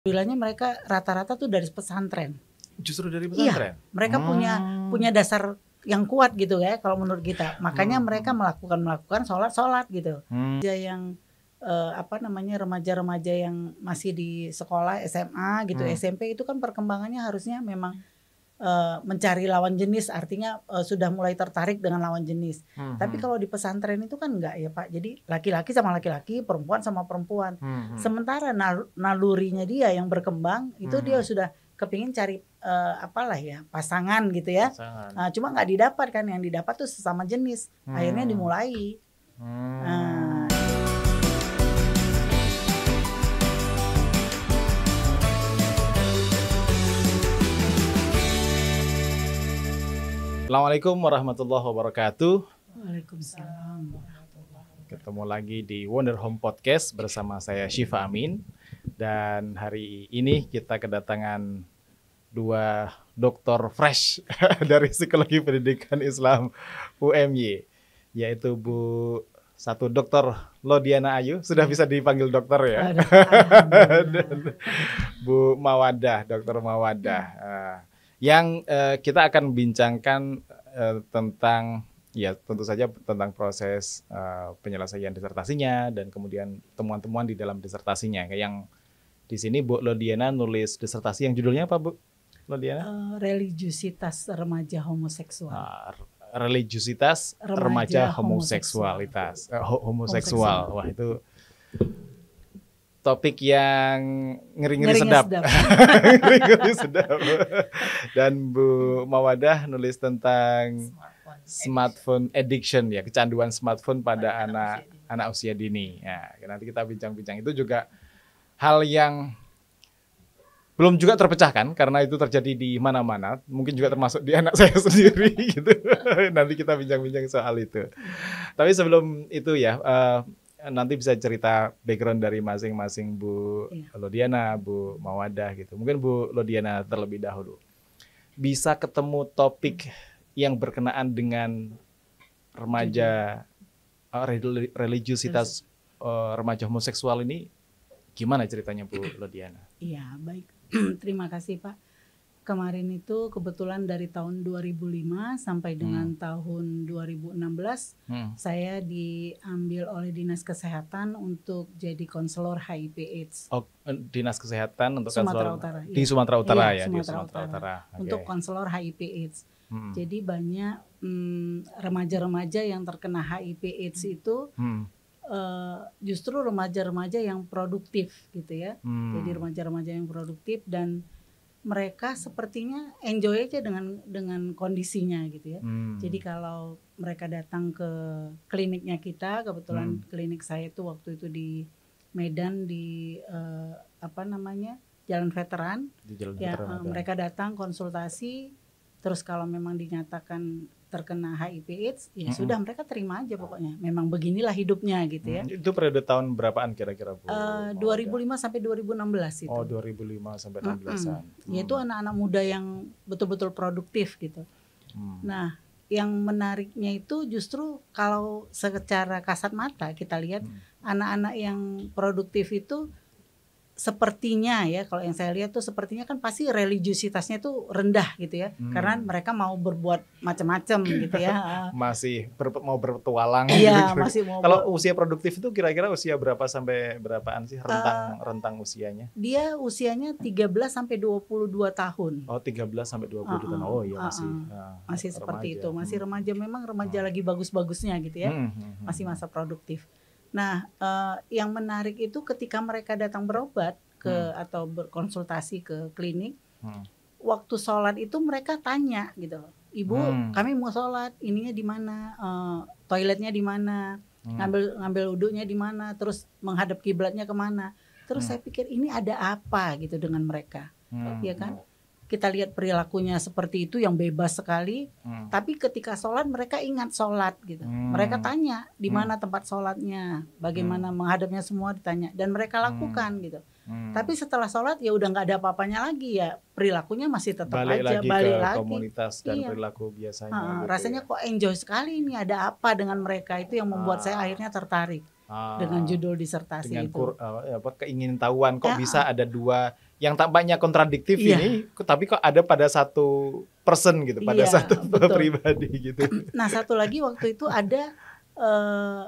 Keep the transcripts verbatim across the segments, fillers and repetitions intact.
Bilangnya mereka rata-rata tuh dari pesantren. Justru dari pesantren? Iya, mereka hmm. punya punya dasar yang kuat gitu ya kalau menurut kita. Makanya hmm. mereka melakukan melakukan sholat-sholat gitu. Hmm. Yang uh, apa namanya remaja-remaja yang masih di sekolah S M A gitu, hmm. S M P itu kan perkembangannya harusnya memang uh, mencari lawan jenis, artinya uh, sudah mulai tertarik dengan lawan jenis. Hmm. Tapi kalau di pesantren itu kan enggak ya Pak. Jadi laki-laki sama laki-laki, perempuan sama perempuan. Hmm. Sementara nal- nalurinya dia yang berkembang itu hmm. dia sudah kepingin cari uh, apalah ya pasangan gitu ya. Pasangan. Nah, cuma nggak didapat kan, yang didapat tuh sesama jenis. Hmm. Akhirnya dimulai. Hmm. Nah. Assalamualaikum warahmatullahi wabarakatuh. Waalaikumsalam. Ketemu lagi di Wonder Home Podcast bersama saya Syifa Amin. Dan hari ini kita kedatangan dua doktor fresh dari Psikologi Pendidikan Islam U M Y, yaitu Bu satu Doktor Lodiana Ayu, sudah bisa dipanggil dokter ya. Dan Bu Mawadah, Dokter Mawadah, uh, yang uh, kita akan bincangkan uh, tentang ya tentu saja tentang proses uh, penyelesaian disertasinya dan kemudian temuan-temuan di dalam disertasinya. Yang di sini Bu Lodiana nulis disertasi yang judulnya apa, Bu Lodiana? Uh, religiusitas remaja homoseksual. Uh, religiusitas remaja, remaja homoseksualitas, homoseksual. Uh, homoseksual. Wah, itu topik yang ngeri-ngeri sedap. sedap. Ngeri-ngeri sedap. Dan Bu Mawadah nulis tentang smartphone, smartphone addiction, ya, kecanduan smartphone pada, pada anak usia anak usia dini. Ya, nanti kita bincang-bincang. Itu juga hal yang belum juga terpecahkan karena itu terjadi di mana-mana, mungkin juga termasuk di anak saya sendiri gitu. Nanti kita bincang-bincang soal itu. Tapi sebelum itu ya, uh, nanti bisa cerita background dari masing-masing Bu iya. Lodiana, Bu Mawadah gitu. Mungkin Bu Lodiana terlebih dahulu. Bisa ketemu topik yang berkenaan dengan remaja uh, religiusitas uh, remaja homoseksual ini, gimana ceritanya Bu Lodiana? Iya, baik. Terima kasih Pak. Kemarin itu kebetulan dari tahun dua ribu lima sampai dengan hmm. tahun dua ribu enam belas hmm. saya diambil oleh Dinas Kesehatan untuk jadi konselor H I V AIDS. Oh, Dinas Kesehatan untuk Sumatera konselor Utara, di iya. Sumatera Utara iya, ya, Sumatera di Sumatera Utara. Utara. Okay. Untuk konselor H I V AIDS. Hmm. Jadi banyak hmm, remaja-remaja yang terkena H I V AIDS itu hmm. Uh, justru remaja-remaja yang produktif gitu ya. Hmm. Jadi remaja-remaja yang produktif dan mereka sepertinya enjoy aja dengan dengan kondisinya gitu ya. Hmm. Jadi kalau mereka datang ke kliniknya kita, kebetulan hmm. klinik saya itu waktu itu di Medan di uh, apa namanya Jalan Veteran. Di Jalan ya, Veteran. Uh, mereka datang konsultasi, terus kalau memang dinyatakan terkena H I V AIDS, ya mm-hmm. sudah mereka terima aja pokoknya. Memang beginilah hidupnya gitu ya. Hmm, itu periode tahun berapaan kira-kira Bu? Uh, dua ribu lima sampai dua ribu enam belas itu. Oh, dua ribu lima sampai enam belasan. Mm-hmm. Hmm. Yaitu anak-anak muda yang betul-betul produktif gitu. Hmm. Nah, yang menariknya itu justru kalau secara kasat mata kita lihat hmm. anak-anak yang produktif itu sepertinya ya, kalau yang saya lihat tuh sepertinya kan pasti religiusitasnya tuh rendah gitu ya, hmm. karena mereka mau berbuat macam-macam gitu ya. Masih ber, mau berpetualang. Iya, gitu. Masih mau. Kalau ber... usia produktif itu kira-kira usia berapa sampai berapaan sih rentang uh, rentang usianya? Dia usianya tiga belas sampai dua puluh dua tahun. Oh, tiga belas sampai dua puluh dua uh-uh. tahun. Oh iya masih. Uh-uh. Uh, masih remaja. Seperti itu, masih remaja, memang remaja uh. lagi bagus-bagusnya gitu ya. Hmm, hmm, hmm. Masih masa produktif. Nah, uh, yang menarik itu ketika mereka datang berobat ke hmm. atau berkonsultasi ke klinik, hmm. waktu sholat itu mereka tanya gitu, Ibu, hmm. kami mau sholat, ininya di mana, uh, toiletnya di mana, hmm. ngambil ngambil wudhunya di mana, terus menghadap kiblatnya kemana. Terus hmm. saya pikir ini ada apa gitu dengan mereka, hmm. ya kan? Kita lihat perilakunya seperti itu yang bebas sekali, hmm. tapi ketika sholat mereka ingat sholat gitu. Hmm. Mereka tanya di mana hmm. tempat sholatnya, bagaimana hmm. menghadapnya, semua ditanya dan mereka lakukan hmm. gitu. Hmm. Tapi setelah sholat ya udah nggak ada apa-apanya lagi, ya perilakunya masih tetap balik aja lagi balik ke lagi komunitas dan iya. perilaku biasanya. Ha, gitu rasanya ya. Kok enjoy sekali ini, ada apa dengan mereka, itu yang membuat ah. saya akhirnya tertarik ah. dengan judul disertasi dengan itu. Kur, uh, apa, keingintahuan kok ya, bisa ada dua yang tampaknya kontradiktif Iya. ini, tapi kok ada pada satu person gitu, pada Iya, satu betul. pribadi gitu. Nah, satu lagi waktu itu ada uh,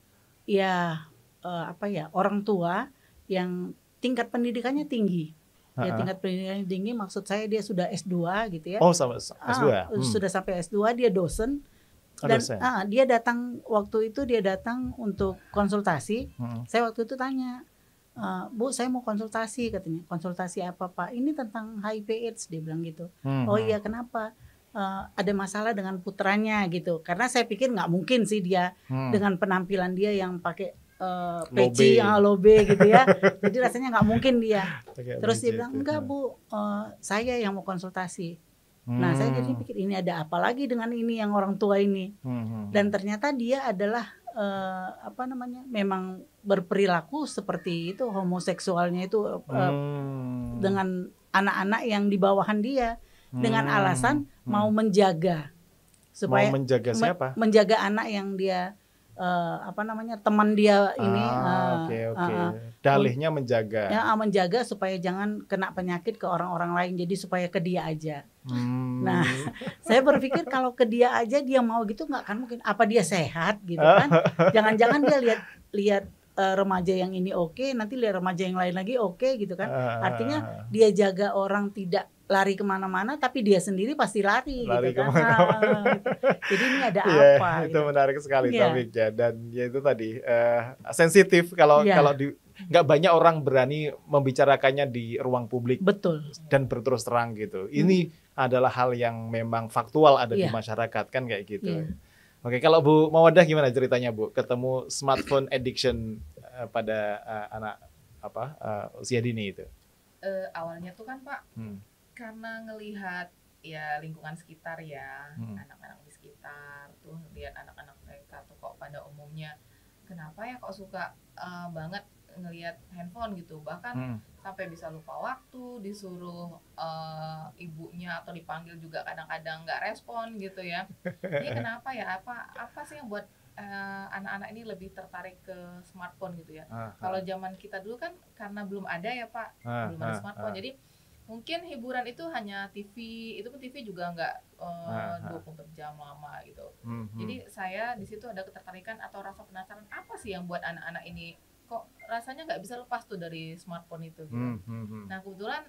ya uh, apa ya orang tua yang tingkat pendidikannya tinggi. Ya, Ha-ha. tingkat pendidikannya tinggi maksud saya dia sudah S dua gitu ya. Oh, sama S dua. Ah, Hmm. Sudah sampai S dua, dia dosen. Oh, Dan dosen. ah, dia datang waktu itu dia datang untuk konsultasi. Hmm. Saya waktu itu tanya, e, Bu, saya mau konsultasi katanya. Konsultasi apa Pak? Ini tentang H I V AIDS, dia bilang gitu. Hmm. Oh iya, kenapa? Uh, ada masalah dengan putranya gitu. Karena saya pikir nggak mungkin sih dia Hmm. dengan penampilan dia yang pakai uh, Low peci, B. ah, low B gitu ya. Jadi rasanya nggak mungkin dia. Pakai Terus dia peci bilang, itu. enggak Bu, uh, saya yang mau konsultasi. Nah, saya jadi pikir ini ada apa lagi dengan ini yang orang tua ini. Hmm. Dan ternyata dia adalah uh, apa namanya, memang berperilaku seperti itu, homoseksualnya itu uh, Hmm. dengan anak-anak yang di bawahan dia, dengan Hmm. alasan Hmm. mau menjaga supaya Mau menjaga siapa? me- menjaga anak yang dia uh, apa namanya, teman dia ini Ah, uh, oke oke. uh, uh, Dalihnya menjaga. ya uh, menjaga supaya jangan kena penyakit ke orang-orang lain, jadi supaya ke dia aja. Hmm. Nah, saya berpikir kalau ke dia aja dia mau gitu, nggak akan mungkin. Apa dia sehat gitu kan? Jangan-jangan dia lihat lihat uh, remaja yang ini oke, nanti lihat remaja yang lain lagi oke gitu kan? Artinya dia jaga orang tidak lari kemana-mana, tapi dia sendiri pasti lari, Lari gitu kan? kemana-mana. Ah, gitu. Jadi ini ada Iya, apa? itu Gitu. menarik sekali Iya. topiknya, dan ya itu tadi eh, sensitif kalau Iya. kalau di nggak banyak orang berani membicarakannya di ruang publik Betul. dan berterus terang gitu. Ini adalah hal yang memang faktual ada di Iya. masyarakat kan kayak gitu. Iya. Oke, kalau Bu Mawadah gimana ceritanya Bu? Ketemu smartphone addiction eh, pada eh, anak apa eh, usia dini itu? Eh, awalnya tuh kan Pak, Hmm. karena ngelihat ya lingkungan sekitar ya, Hmm. anak-anak di sekitar tuh, lihat anak-anak mereka tuh kok pada umumnya kenapa ya kok suka eh, banget ngelihat handphone gitu, bahkan Hmm. sampai bisa lupa waktu, disuruh eh, ibunya atau dipanggil juga kadang-kadang nggak respon gitu ya. Ini kenapa ya, apa apa sih yang buat eh, anak-anak ini lebih tertarik ke smartphone gitu ya. Ah, Kalau zaman kita dulu kan karena belum ada ya Pak, ah, belum ada ah, smartphone, ah. jadi mungkin hiburan itu hanya T V, itu pun T V juga nggak eh, Ah, ah. dua puluh empat jam lama gitu. Hmm, hmm. Jadi saya di situ ada ketertarikan atau rasa penasaran apa sih yang buat anak-anak ini kok rasanya nggak bisa lepas tuh dari smartphone itu gitu. Hmm, hmm, hmm. Nah kebetulan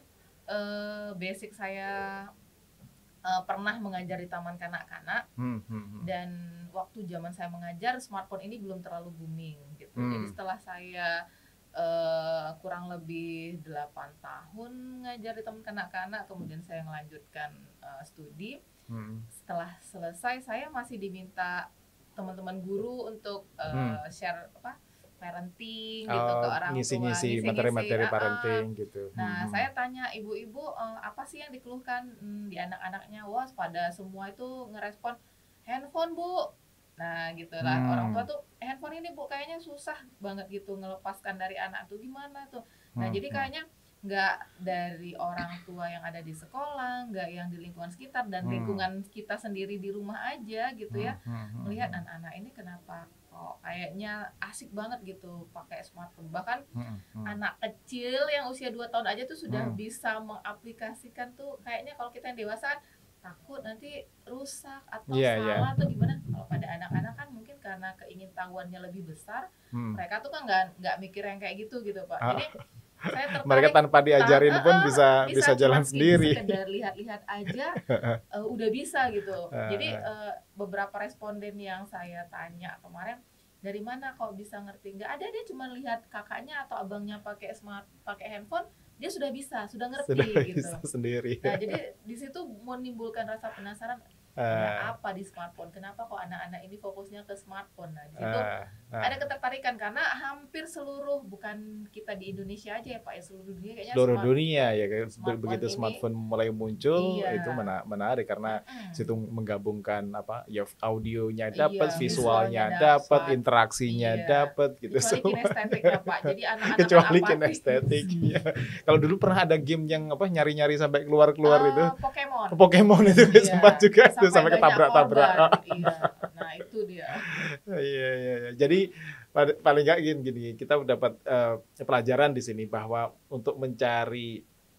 eh, basic saya eh, pernah mengajar di taman kanak-kanak, Hmm, hmm, hmm. dan waktu zaman saya mengajar smartphone ini belum terlalu booming gitu. Hmm. Jadi setelah saya eh, kurang lebih delapan tahun ngajar di taman kanak-kanak, kemudian saya melanjutkan eh, studi. Hmm. Setelah selesai saya masih diminta teman-teman guru untuk eh, Hmm. share apa parenting gitu Oh, ke orang tua, ngisi-ngisi ngisi-ngisi, materi-materi ah, ah. parenting gitu. Nah, Hmm. saya tanya ibu-ibu eh, apa sih yang dikeluhkan hmm, di anak-anaknya? Wah, pada semua itu ngerespon handphone, Bu. Nah, gitulah. Hmm. Orang tua tuh handphone ini, Bu, kayaknya susah banget gitu ngelepaskan dari anak tuh, gimana tuh. Nah, Hmm, jadi hmm. kayaknya nggak dari orang tua yang ada di sekolah, nggak yang di lingkungan sekitar, dan Hmm. lingkungan kita sendiri di rumah aja gitu ya. Hmm, hmm, hmm. Melihat anak-anak ini kenapa kok kayaknya asik banget gitu pakai smartphone. Bahkan Hmm, hmm. anak kecil yang usia dua tahun aja tuh sudah Hmm. bisa mengaplikasikan tuh, kayaknya kalau kita yang dewasa takut nanti rusak atau Iya, iya. salah atau gimana. Kalau pada anak-anak kan mungkin karena keingintahuannya lebih besar, Hmm. mereka tuh kan nggak nggak mikir yang kayak gitu gitu Pak. Ah. Jadi saya tertarik, Mereka tanpa diajarin ta- pun eh, eh, bisa bisa cuma jalan segi sendiri. sekedar lihat-lihat aja eh, udah bisa gitu. Ah. Jadi eh, beberapa responden yang saya tanya kemarin, dari mana kok bisa ngerti? Nggak ada, dia cuma lihat kakaknya atau abangnya pakai smart pakai handphone, dia sudah bisa, sudah ngerti Sudah gitu. bisa sendiri. Nah, jadi di situ menimbulkan rasa penasaran, Ah, ada apa di smartphone? Kenapa kok anak-anak ini fokusnya ke smartphone? Nah, di situ ah, ah. ada ketertarikan karena hampir seluruh, bukan kita di Indonesia aja ya Pak, ya seluruh dunia kayaknya Seluruh smart- dunia ya kayak smartphone begitu ini- smartphone mulai muncul Iya. itu mena- menarik karena Mm-mm. situ menggabungkan apa ya audionya Iya, dapat, visualnya visualnya dapat, dapat. interaksinya Iya. dapat gitu Kecuali semua. kinestetiknya Pak, jadi anak-anak Kecuali apatis. kinestetik. Ya. Kalau dulu pernah ada game yang apa nyari-nyari sampai keluar-keluar Eh, itu. Pokemon. Pokemon itu Iya, sempat juga tuh sampai banyak ketabrak-tabrak. korban. Iya, nah itu dia. Iya, iya, iya. Jadi pad- paling nggak gini, gini, kita dapat eh, pelajaran di sini bahwa untuk mencari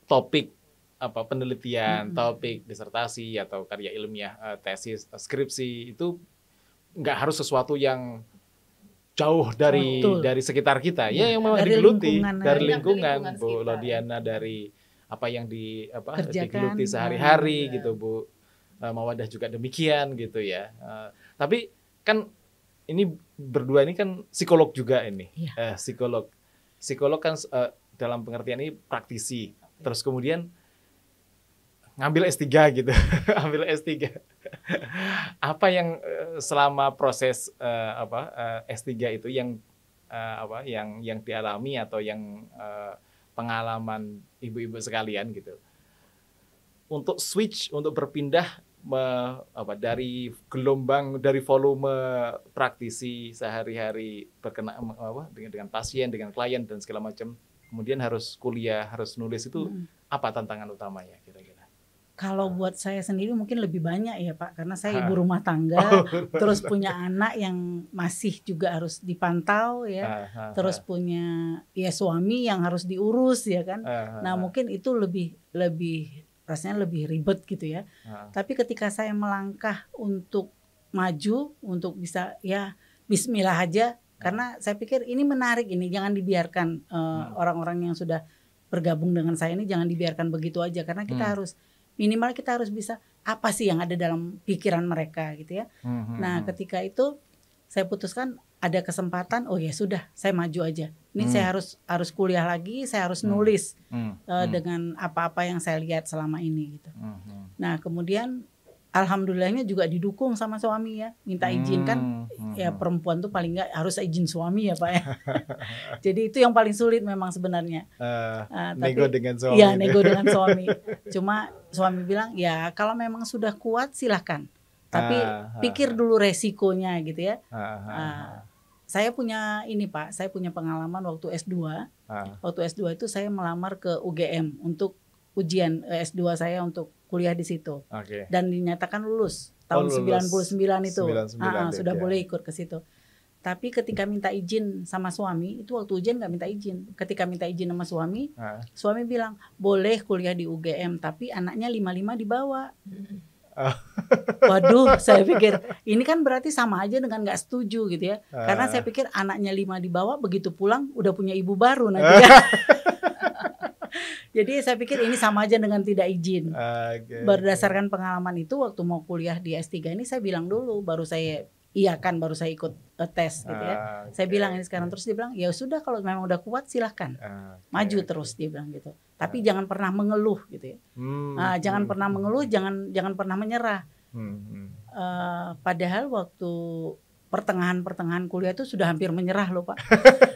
topik apa penelitian, Mm-hmm. topik disertasi atau karya ilmiah, uh, tesis, uh, skripsi itu nggak harus sesuatu yang jauh dari Betul. dari sekitar kita, ya, Ya, yang memang dari digeluti lingkungan, dari ya. lingkungan, Dari lingkungan Bu sekitar. Lodiana, dari apa yang di apa Kerjakan, digeluti sehari-hari ya. gitu, Bu uh, Mawadah juga demikian gitu ya. Uh, tapi kan ini berdua ini kan psikolog juga ini, Ya. uh, psikolog, psikolog kan uh, dalam pengertian ini praktisi, terus kemudian ngambil S tiga gitu, ambil S tiga. Apa yang uh, selama proses uh, apa uh, S tiga itu yang uh, apa yang yang dialami atau yang uh, pengalaman ibu-ibu sekalian gitu. Untuk switch, untuk berpindah me, apa dari gelombang dari volume praktisi sehari-hari berkenaan apa dengan dengan pasien, dengan klien dan segala macam, kemudian harus kuliah, harus nulis itu Hmm. apa tantangan utamanya kira-kira? Kalau buat saya sendiri mungkin lebih banyak ya Pak, karena saya Ha. ibu rumah tangga, Oh. terus punya anak yang masih juga harus dipantau ya, Ah, ah, terus ah, punya ya suami yang harus diurus ya kan. ah, Nah ah, mungkin itu lebih lebih rasanya lebih ribet gitu ya. ah. Tapi ketika saya melangkah untuk maju, untuk bisa ya Bismillah aja, karena saya pikir ini menarik ini, jangan dibiarkan eh, Hmm. orang-orang yang sudah bergabung dengan saya ini jangan dibiarkan begitu aja, karena kita Hmm. harus minimal kita harus bisa apa sih yang ada dalam pikiran mereka gitu ya. Hmm, hmm, Nah hmm. ketika itu saya putuskan ada kesempatan, oh ya sudah saya maju aja. Ini Hmm. saya harus harus kuliah lagi, saya harus Hmm. nulis Hmm, eh, hmm, dengan apa-apa yang saya lihat selama ini gitu. hmm, hmm. Nah kemudian alhamdulillahnya juga didukung sama suami ya, minta izin kan. Hmm, hmm, Ya hmm. perempuan tuh paling nggak harus izin suami ya Pak ya. Jadi itu yang paling sulit memang sebenarnya. Eh, Ah, nego tapi dengan suami. iya itu. nego dengan suami. Cuma suami bilang ya kalau memang sudah kuat silahkan. Tapi Ah, ah, pikir dulu resikonya gitu ya. ah, ah, Ah, saya punya ini Pak, saya punya pengalaman waktu S dua. ah. Waktu S dua itu saya melamar ke U G M untuk ujian eh, S dua saya untuk kuliah di situ. Oke. Dan dinyatakan lulus Oh, tahun lulus. sembilan puluh sembilan itu. sembilan puluh sembilan Ah, ah, deh, sudah ya. boleh ikut ke situ. Tapi ketika minta izin sama suami, itu waktu ujian nggak minta izin. Ketika minta izin sama suami, Ah. suami bilang boleh kuliah di U G M, tapi anaknya lima puluh lima dibawa. Oh. Waduh, saya pikir ini kan berarti sama aja dengan nggak setuju gitu ya. Karena Ah. saya pikir anaknya lima dibawa, begitu pulang udah punya ibu baru nanti ya. Jadi saya pikir ini sama aja dengan tidak izin. Oke. Berdasarkan pengalaman itu waktu mau kuliah di S tiga ini saya bilang dulu, baru saya iyakan, baru saya ikut eh, tes gitu ya. Ah, Saya oke, bilang ini sekarang, oke. terus dia bilang ya sudah kalau memang udah kuat silahkan Ah, oke, maju oke. terus, dia bilang gitu. Tapi jangan pernah mengeluh gitu ya. Hmm, Ah, jangan hmm, pernah hmm, mengeluh, jangan jangan pernah menyerah. hmm, hmm. Eh, padahal waktu pertengahan-pertengahan kuliah itu sudah hampir menyerah loh Pak.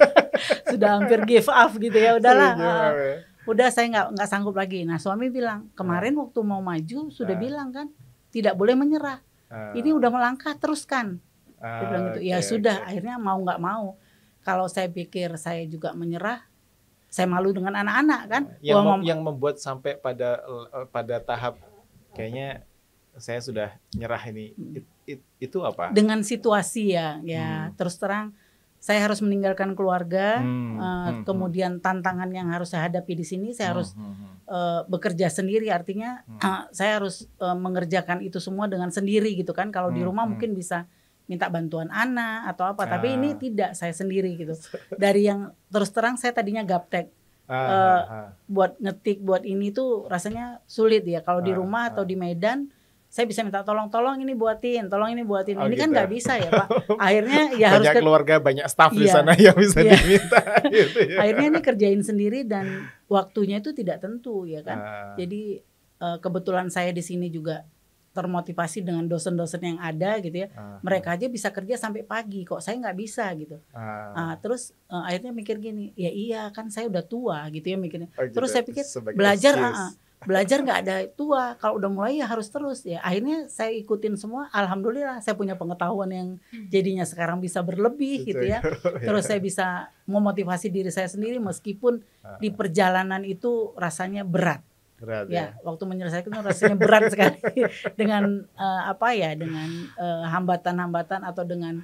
Sudah hampir give up gitu ya, udahlah. Setuju, ah, ya. udah saya nggak nggak sanggup lagi. Nah suami bilang kemarin waktu mau maju sudah Ah. bilang kan tidak boleh menyerah. Ah, Ini udah melangkah teruskan. Dia bilang gitu. Ya oke, sudah, oke. akhirnya mau nggak mau. Kalau saya pikir saya juga menyerah, saya malu dengan anak-anak kan. Yang, Wah, mem- mam- yang membuat sampai pada eh, pada tahap kayaknya saya sudah nyerah ini, Hmm. It- it- itu apa? dengan situasi ya, ya Hmm. terus terang saya harus meninggalkan keluarga. Hmm, eh, hmm, kemudian tantangan yang harus saya hadapi di sini, saya hmm, harus hmm, hmm. eh, bekerja sendiri. Artinya Hmm. eh, saya harus eh, mengerjakan itu semua dengan sendiri gitu kan. Kalau di Hmm, rumah hmm. mungkin bisa minta bantuan anak atau apa, tapi Ah. ini tidak, saya sendiri gitu. Dari yang terus terang saya tadinya gaptek. Ah, eh, ah, ah. Buat ngetik, buat ini tuh rasanya sulit ya. Kalau di Ah, rumah atau ah. di Medan, saya bisa minta tolong-tolong ini buatin, tolong ini buatin. Oh, Ini kan gitu. nggak bisa ya Pak. Akhirnya ya harus Banyak ke- keluarga, banyak staff di Iya. sana yang bisa Iya. diminta. gitu ya. akhirnya ini kerjain sendiri dan waktunya itu tidak tentu ya kan. Ah, Jadi eh, kebetulan saya di sini juga termotivasi dengan dosen-dosen yang ada gitu ya. ah, Mereka aja bisa kerja sampai pagi, kok saya nggak bisa gitu. ah. Ah, terus eh, akhirnya mikir gini, ya iya kan saya udah tua gitu ya mikirnya. Oh, gitu. Terus saya pikir Sebagai belajar, excuse. ah, ah, belajar nggak ada tua. Kalau udah mulai ya harus terus ya. Akhirnya saya ikutin semua. Alhamdulillah saya punya pengetahuan yang jadinya sekarang bisa berlebih gitu ya. Terus saya bisa memotivasi diri saya sendiri meskipun Ah, di perjalanan itu rasanya berat. berat Ya, waktu menyelesaikan itu rasanya berat sekali dengan eh, apa ya, dengan eh, hambatan-hambatan atau dengan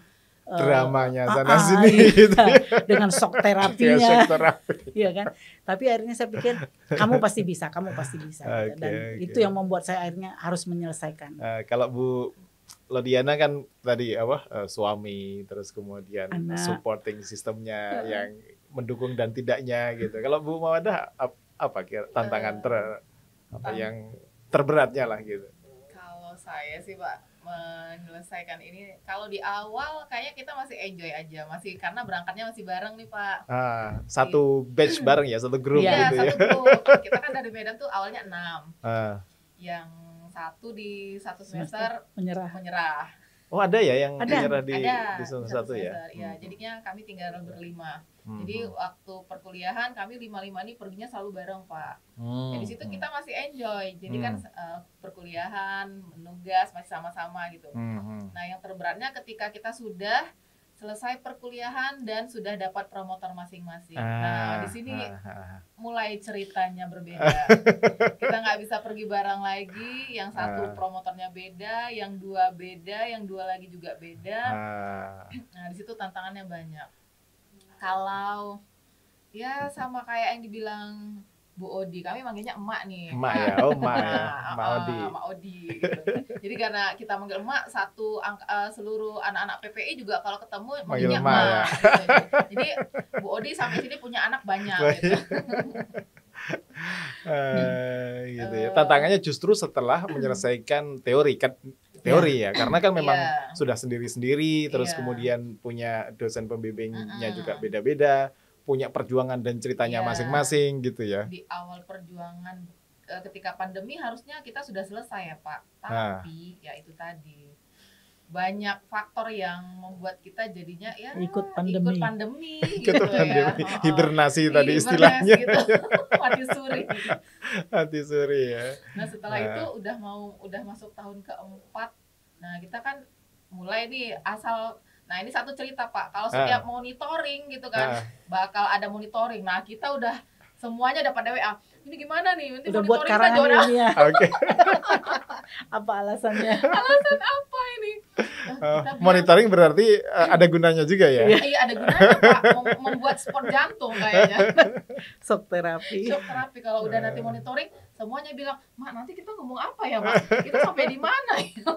dramanya uh, sana uh, sini iya, gitu. dengan shock terapinya, ya, shock terapi. Iya kan. Tapi akhirnya saya pikir kamu pasti bisa, kamu pasti bisa. Okay, gitu. Dan okay. itu yang membuat saya akhirnya harus menyelesaikan. Uh, kalau Bu Lodiana kan tadi apa uh, suami, terus kemudian Anak. supporting sistemnya yang mendukung dan tidaknya gitu. Kalau Bu Mawadah apa kira tantangan ter apa yang terberatnya lah gitu? Kalau saya sih Pak menyelesaikan ini, kalau di awal kayaknya kita masih enjoy aja, masih karena berangkatnya masih bareng nih Pak. Ah, satu batch bareng ya, satu grup ya, gitu satu ya. grup. Kita kan dari Medan tuh awalnya enam. Ah. Yang satu di satu semester menyerah. menyerah. Oh ada ya yang ada. menyerah di, ada, di semester satu ya? Ya, jadinya kami tinggal berlima. Hmm. Jadi waktu perkuliahan kami lima-lima ini perginya selalu bareng Pak. Hmm. Jadi situ kita masih enjoy. Jadi hmm. kan uh, perkuliahan, menugas masih sama-sama gitu. Hmm. Nah yang terberatnya ketika kita sudah selesai perkuliahan dan sudah dapat promotor masing-masing. Ah, nah di sini ah, ah. mulai ceritanya berbeda. Kita nggak bisa pergi bareng lagi. Yang satu ah. promotornya beda, yang dua beda, yang dua lagi juga beda. Ah. Nah di situ tantangannya banyak. Kalau ya sama kayak yang dibilang Bu Odi, kami manggilnya emak nih. Emak ya, oh emak ya, emak uh, Odi. Emak Odi gitu. Jadi karena kita manggil emak, satu uh, seluruh anak-anak P P I juga kalau ketemu manggilnya emak. Ya. Gitu. Jadi Bu Odi sampai sini punya anak banyak gitu. uh, gitu ya. Tantangannya justru setelah menyelesaikan teori kan teori ya, karena kan memang yeah. sudah sendiri-sendiri, terus yeah. kemudian punya dosen pembimbingnya uh-uh. juga beda-beda, punya perjuangan dan ceritanya yeah. masing-masing gitu ya. Di awal perjuangan ketika pandemi harusnya kita sudah selesai ya Pak, tapi nah. ya itu tadi banyak faktor yang membuat kita jadinya ya ikut pandemi, ikut pandemi, ikut gitu pandemi. ya. Hibernasi oh, tadi istilahnya. Gitu. Mati suri. Mati suri ya. Nah setelah nah. itu udah mau udah masuk tahun keempat, nah kita kan mulai nih asal. Nah ini satu cerita Pak, kalau setiap ah. monitoring gitu kan, ah. bakal ada monitoring. Nah kita udah semuanya dapat W A. Ini gimana nih? Nanti udah buat karangan ilmiah. Oke. Apa alasannya? Alasan apa ini? Uh, monitoring berarti uh, ada gunanya juga ya? Iya ada gunanya Pak, Mem- membuat sport jantung kayaknya. Shock terapi. Shock terapi kalau udah nanti monitoring, semuanya bilang, Mak nanti kita ngomong apa ya Mak? Kita sampai di mana ya?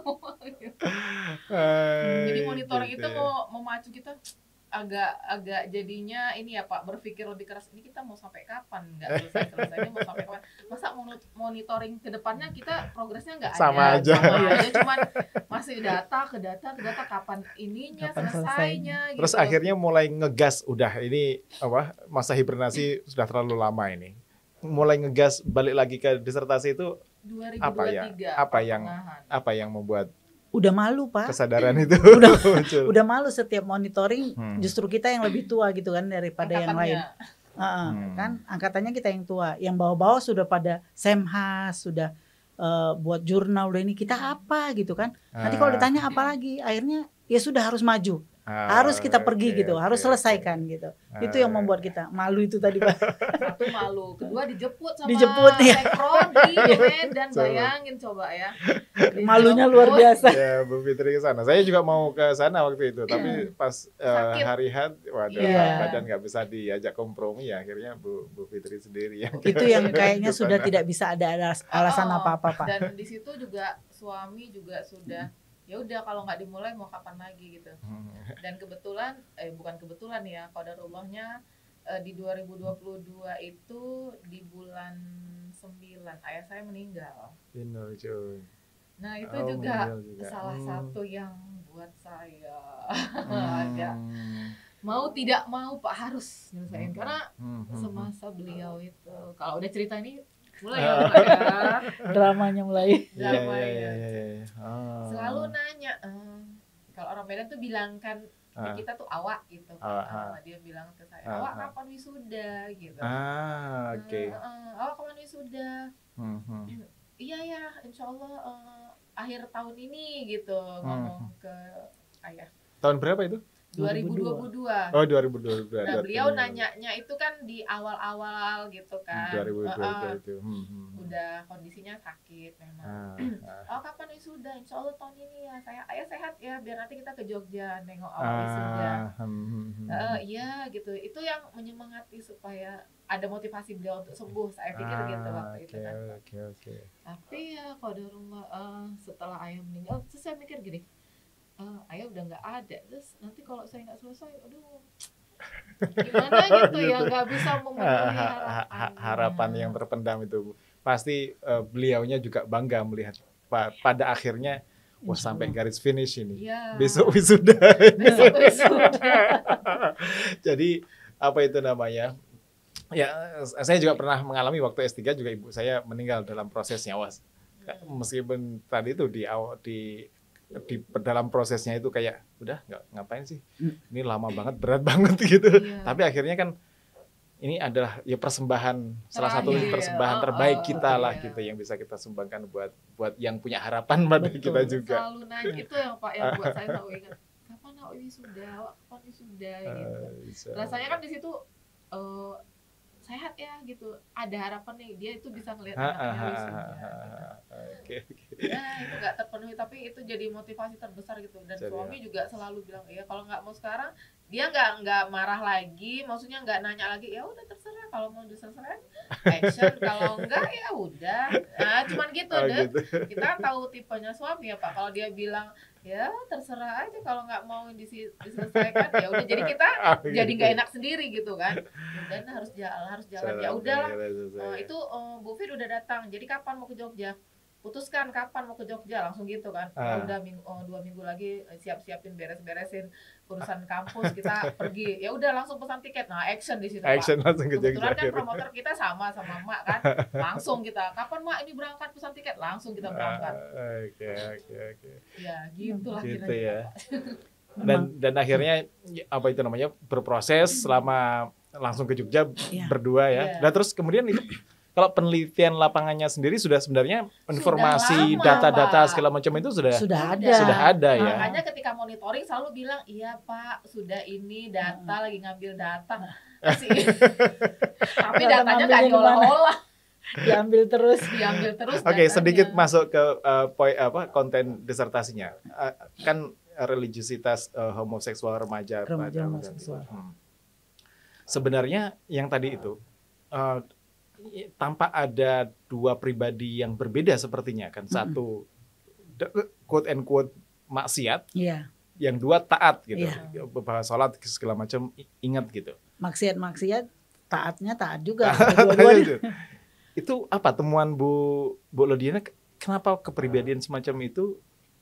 Jadi monitoring gitu itu mau memacu kita agak agak jadinya ini ya Pak, berpikir lebih keras, ini kita mau sampai kapan nggak selesai selesainya, mau sampai kapan, masa monitoring ke depannya kita progresnya nggak ada, sama aja sama aja cuman masih data ke data ke data kapan ininya kapan selesainya gitu. Terus akhirnya mulai ngegas, udah ini apa masa hibernasi sudah terlalu lama ini, mulai ngegas balik lagi ke disertasi itu dua ribu dua puluh tiga, apa ya apa yang apa yang membuat udah malu Pak, kesadaran itu udah udah malu setiap monitoring hmm. justru kita yang lebih tua gitu kan daripada angkatannya. Yang lain uh, hmm. kan angkatannya kita yang tua, yang bawah-bawah sudah pada semhas, sudah uh, buat jurnal, udah ini kita apa gitu kan, nanti kalau ditanya apa lagi akhirnya ya sudah harus maju. Ah, harus kita pergi okay, gitu, okay, harus selesaikan okay. gitu. Ah, itu yang membuat kita malu itu tadi Pak. Satu malu, kedua dijemput sama dijemput, ya. Prodi dan bayangin coba ya. Dijemput. Malunya luar biasa. Ya Bu Fitri ke sana. Saya juga mau ke sana waktu itu, tapi pas uh, hari H, waduh yeah. badan nggak bisa diajak kompromi ya, akhirnya Bu Bu Fitri sendiri yang itu yang kayaknya sudah tidak bisa ada alasan oh, apa-apa Pak. Dan di situ juga suami juga sudah ya udah kalau nggak dimulai mau kapan lagi gitu. Dan kebetulan eh bukan kebetulan ya, qadarullahnya eh, di dua ribu dua puluh dua itu di bulan sembilan ayah saya meninggal. Nah itu oh, juga, juga salah hmm. satu yang buat saya hmm. agak mau tidak mau Pak harus nyelesain hmm. karena hmm. semasa beliau itu kalau udah cerita ini mulai ya, ya. Dramanya mulai. Dramanya. Yeah, yeah, yeah, yeah. Oh. Selalu nanya, ehm, kalau orang Medan tuh bilang kan uh. kita tuh awak gitu. Uh, uh. Dia bilang ke saya, uh, awak uh. kapan wisuda gitu. Ah, oke. Okay. Uh, uh, awak kapan wisuda? Uh-huh. Iya ya, insya Allah uh, akhir tahun ini gitu ngomong uh-huh. ke ayah. Tahun berapa itu? dua ribu dua puluh dua. Oh, dua ribu dua puluh dua. Nah, beliau nanyanya itu kan di awal-awal gitu kan. dua ribu dua puluh dua uh, uh, itu. Hmm, hmm. sudah kondisinya sakit memang. Ah, ah. Oh kapan wisuda? Insya Allah tahun ini ya. Saya ayah sehat ya, biar nanti kita ke Jogja nengok awal wisuda. Ah, hmm, hmm, hmm. Uh, iya gitu. Itu yang menyemangati supaya ada motivasi beliau untuk sembuh. Saya pikir Ah, gitu waktu itu oke, kan. oke, oke. Tapi ya kalau di rumah uh, setelah ayah meninggal, terus saya mikir gini, uh, ayah udah nggak ada. Terus nanti kalau saya nggak selesai, aduh gimana gitu ya, nggak bisa memenuhi Ha- ha- harapan. ha- harapan yang terpendam itu pasti eh, beliaunya juga bangga melihat pa- pada akhirnya wah Insya sampai Allah. garis finish ini Iya. besok wisuda. Besok wisuda. Jadi apa itu namanya ya, saya juga pernah mengalami waktu S tiga juga ibu saya meninggal dalam prosesnya, was meskipun tadi itu di awal di di dalam prosesnya itu kayak udah nggak ngapain sih, ini lama banget, berat banget gitu. Iya. Tapi akhirnya kan ini adalah ya persembahan, salah satu Terakhir. persembahan Oh, terbaik oh, kita lah iya. gitu yang bisa kita sumbangkan buat buat yang punya harapan pada Betul. kita juga. Selalu nanya itu yang Pak yang buat saya selalu ingat. Kapan nak wisuda? Wak, kapan wisuda gitu. Eh, bisa. Rasanya kan di situ eh, sehat ya gitu. Ada harapan nih dia itu bisa ngelihat Ha, ha, anaknya ha, wisuda. ha, gitu. ha. Oke, oke. Ya itu nggak terpenuhi tapi itu jadi motivasi terbesar gitu. Dan Jadi, suami juga selalu bilang ya kalau nggak mau sekarang dia nggak nggak marah lagi, maksudnya nggak nanya lagi, ya udah terserah kalau mau diselesaikan action, kalau enggak ya udah. Nah cuman gitu Oh, deh. gitu. Kita tahu tipenya suami ya Pak. Kalau dia bilang ya terserah aja kalau nggak mau disi- diselesaikan ya udah, jadi kita Ah, jadi gitu. nggak enak sendiri gitu kan. Dan harus jalan harus jalan ya Salah, udahlah. salah, salah. Eh, itu eh, Bu Fir udah datang. Jadi kapan mau ke Jogja? Putuskan kapan mau ke Jogja, langsung gitu kan. Ah. Udah minggu, oh, dua minggu lagi eh, siap-siapin beres-beresin urusan kampus, kita pergi. Ya udah langsung pesan tiket. Nah, action di situ, Action Pak. langsung ke Jogja. Kebetulan kan promotor kita sama sama Mak kan. Langsung kita, kapan Mak ini berangkat pesan tiket? Langsung kita berangkat. Ah, Oke, oke, oke. Ya, gitu lah Gitu kira-kira, ya. Pak. Dan dan akhirnya ya, apa itu namanya berproses selama langsung ke Jogja Iya. berdua ya. Iya. Nah terus kemudian itu kalau penelitian lapangannya sendiri sudah sebenarnya informasi lama, data-data Pak. segala macam itu sudah Sudah ada. sudah ada ya. Makanya ketika monitoring selalu bilang, iya Pak, sudah ini data, lagi ngambil data. Masih. Tapi Data datanya ngambilnya nggak di mana? diolah-olah, Diambil terus. diambil terus. Oke, datanya. sedikit masuk ke uh, poin apa konten disertasinya. Uh, kan religiusitas uh, homoseksual remaja. Remaja pada- homoseksual. Hmm. Sebenarnya yang tadi itu uh, tampak ada dua pribadi yang berbeda sepertinya kan. Satu de- quote and quote maksiat, Iya. yang dua taat gitu. Iya. Bahwa sholat segala macam i- ingat gitu. Maksiat-maksiat, taatnya taat juga. Itu. Dua-duanya. Itu apa temuan Bu Bu Lodiana, kenapa kepribadian semacam itu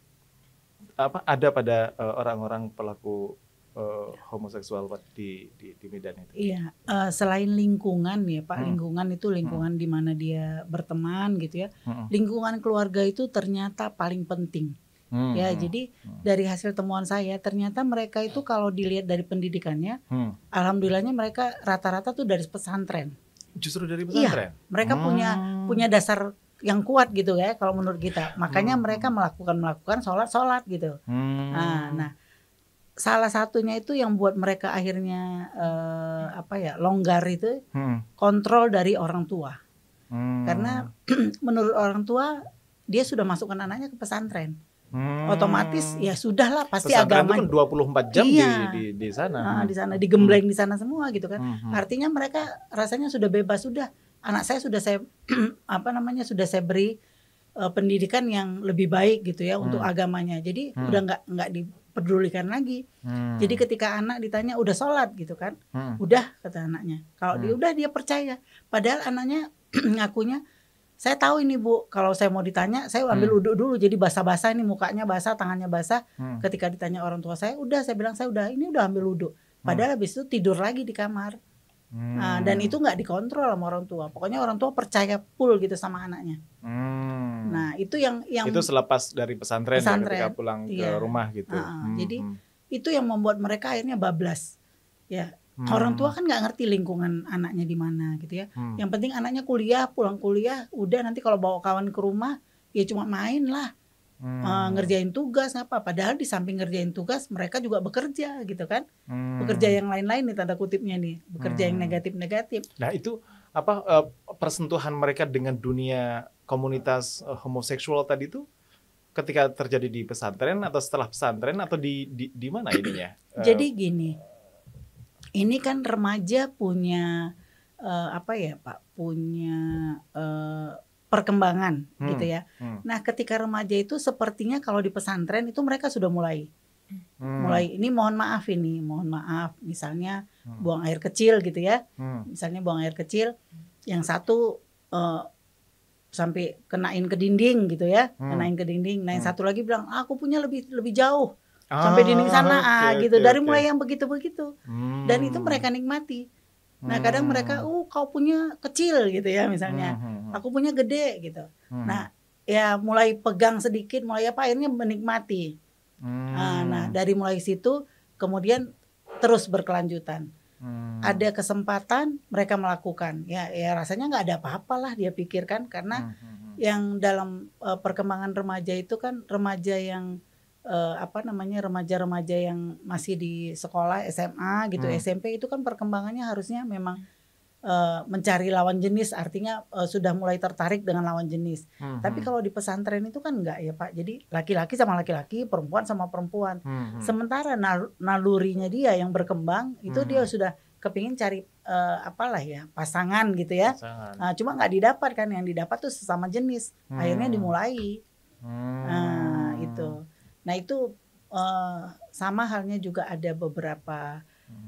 apa ada pada uh, orang-orang pelaku uh, homoseksual di, di di Medan itu? Iya, eh, selain lingkungan ya Pak, Hmm. lingkungan itu lingkungan di mana dia berteman gitu ya. Hmm. Lingkungan keluarga itu ternyata paling penting. Hmm, Ya, hmm, jadi hmm. dari hasil temuan saya ternyata mereka itu kalau dilihat dari pendidikannya, Hmm. alhamdulillahnya mereka rata-rata tuh dari pesantren. Justru dari Iya, pesantren. Mereka Hmm. punya punya dasar yang kuat gitu ya kalau menurut kita. Makanya Hmm. mereka melakukan melakukan sholat-sholat gitu. Hmm. Nah, nah salah satunya itu yang buat mereka akhirnya eh, apa ya longgar itu Hmm. kontrol dari orang tua. Hmm. Karena menurut orang tua dia sudah masukkan anaknya ke pesantren. Hmm. Otomatis ya sudahlah pasti pesantren agama itu kan dua puluh empat jam Iya. di, di di sana. nah, di sana digembleng di sana semua gitu kan. Hmm, hmm. Artinya mereka rasanya sudah bebas, sudah anak saya sudah saya apa namanya sudah saya beri eh, pendidikan yang lebih baik gitu ya untuk Hmm. agamanya. Jadi Hmm. udah nggak nggak dipedulikan lagi. Hmm. Jadi ketika anak ditanya udah sholat gitu kan, Hmm. udah kata anaknya. Kalau dia Hmm. udah dia percaya. Padahal anaknya ngakunya saya tahu ini Bu, kalau saya mau ditanya saya ambil Hmm. wudhu dulu jadi basah-basah ini mukanya basah, tangannya basah. Hmm. Ketika ditanya orang tua saya, udah saya bilang saya udah ini udah ambil wudhu. Padahal habis itu tidur lagi di kamar. Hmm. Nah, dan itu nggak dikontrol sama orang tua. Pokoknya orang tua percaya full gitu sama anaknya. Hmm. Nah, itu yang yang itu selepas dari pesantren, Pesantren, ya, ketika pulang ke iya. rumah gitu. Ah, Hmm, jadi hmm. itu yang membuat mereka akhirnya bablas. Ya, Hmm. orang tua kan nggak ngerti lingkungan anaknya di mana gitu ya. Hmm. Yang penting anaknya kuliah, pulang kuliah, udah nanti kalau bawa kawan ke rumah ya cuma main lah. Hmm. Eh, ngerjain tugas apa, padahal di samping ngerjain tugas mereka juga bekerja gitu kan. Hmm. Bekerja yang lain-lain nih tanda kutipnya nih, bekerja yang Hmm. negatif-negatif. Nah itu apa uh, persentuhan mereka dengan dunia komunitas uh, homoseksual tadi itu ketika terjadi di pesantren atau setelah pesantren atau di di, di mana ininya? Uh, Jadi gini, ini kan remaja punya uh, apa ya Pak, punya uh, perkembangan hmm, gitu ya. Hmm. Nah, ketika remaja itu sepertinya kalau di pesantren itu mereka sudah mulai hmm. mulai ini mohon maaf ini, mohon maaf misalnya hmm. buang air kecil gitu ya. Hmm. Misalnya buang air kecil yang satu uh, sampai kenain ke dinding gitu ya, hmm. kenain ke dinding. Nah, yang hmm. satu lagi bilang, "Aku punya lebih lebih jauh." Ah, sampai dinding sana okay, ah, gitu. Okay, Dari okay. mulai yang begitu-begitu. Hmm. Dan itu mereka nikmati. Nah, kadang mereka, "Oh, kau punya kecil," gitu ya misalnya. Hmm. Aku punya gede gitu. Hmm. Nah, ya mulai pegang sedikit, mulai apa akhirnya menikmati. Hmm. Nah, nah, dari mulai situ kemudian terus berkelanjutan. Hmm. Ada kesempatan mereka melakukan. Ya, ya rasanya nggak ada apa-apalah dia pikirkan karena hmm. yang dalam uh, perkembangan remaja itu kan remaja yang uh, apa namanya remaja-remaja yang masih di sekolah S M A gitu, hmm. S M P itu kan perkembangannya harusnya memang Uh, mencari lawan jenis, artinya uh, sudah mulai tertarik dengan lawan jenis. Hmm. Tapi kalau di pesantren itu kan enggak ya Pak. Jadi laki-laki sama laki-laki, perempuan sama perempuan. Hmm. Sementara nal- nalurinya dia yang berkembang itu hmm. dia sudah kepingin cari uh, apalah ya pasangan gitu ya. Pasangan. Nah, cuma nggak didapat kan, yang didapat tuh sesama jenis. Hmm. Akhirnya dimulai. Hmm. Nah itu. Nah itu uh, sama halnya juga ada beberapa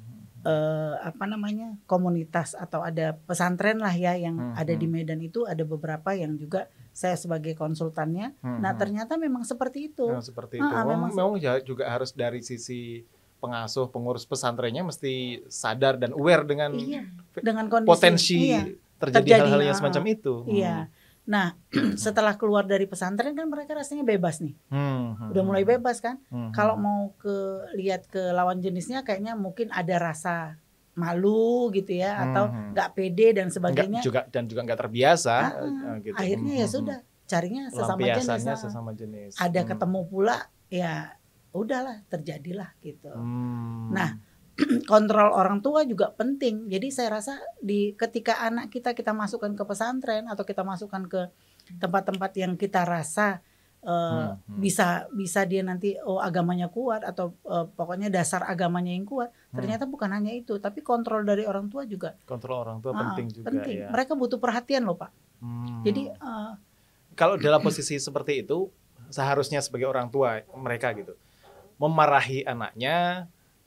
Uh, apa namanya komunitas atau ada pesantren lah ya yang hmm, ada hmm. di Medan itu ada beberapa yang juga saya sebagai konsultannya. Hmm, nah ternyata memang seperti itu. Memang seperti itu. Nah, memang, memang juga harus dari sisi pengasuh pengurus pesantrennya mesti sadar dan aware dengan iya, dengan kondisi, potensi iya, terjadi hal-hal yang semacam itu. Iya. Hmm. Nah setelah keluar dari pesantren kan mereka rasanya bebas nih, hmm, udah mulai bebas kan. Hmm, Kalau mau ke lihat ke lawan jenisnya kayaknya mungkin ada rasa malu gitu ya, hmm, atau nggak pede dan sebagainya. Enggak, juga dan juga nggak terbiasa. Nah, gitu. Akhirnya ya sudah carinya sesama jenis. sesama jenis. Ada hmm. ketemu pula ya udahlah terjadilah gitu. Hmm. Nah kontrol orang tua juga penting. Jadi saya rasa di ketika anak kita kita masukkan ke pesantren atau kita masukkan ke tempat-tempat yang kita rasa uh, hmm, hmm. bisa bisa dia nanti oh agamanya kuat atau uh, pokoknya dasar agamanya yang kuat. Ternyata hmm. bukan hanya itu, tapi kontrol dari orang tua juga. Kontrol orang tua uh, penting juga penting. Ya. Mereka butuh perhatian loh Pak. Hmm. Jadi uh, kalau dalam posisi seperti itu seharusnya sebagai orang tua mereka gitu memarahi anaknya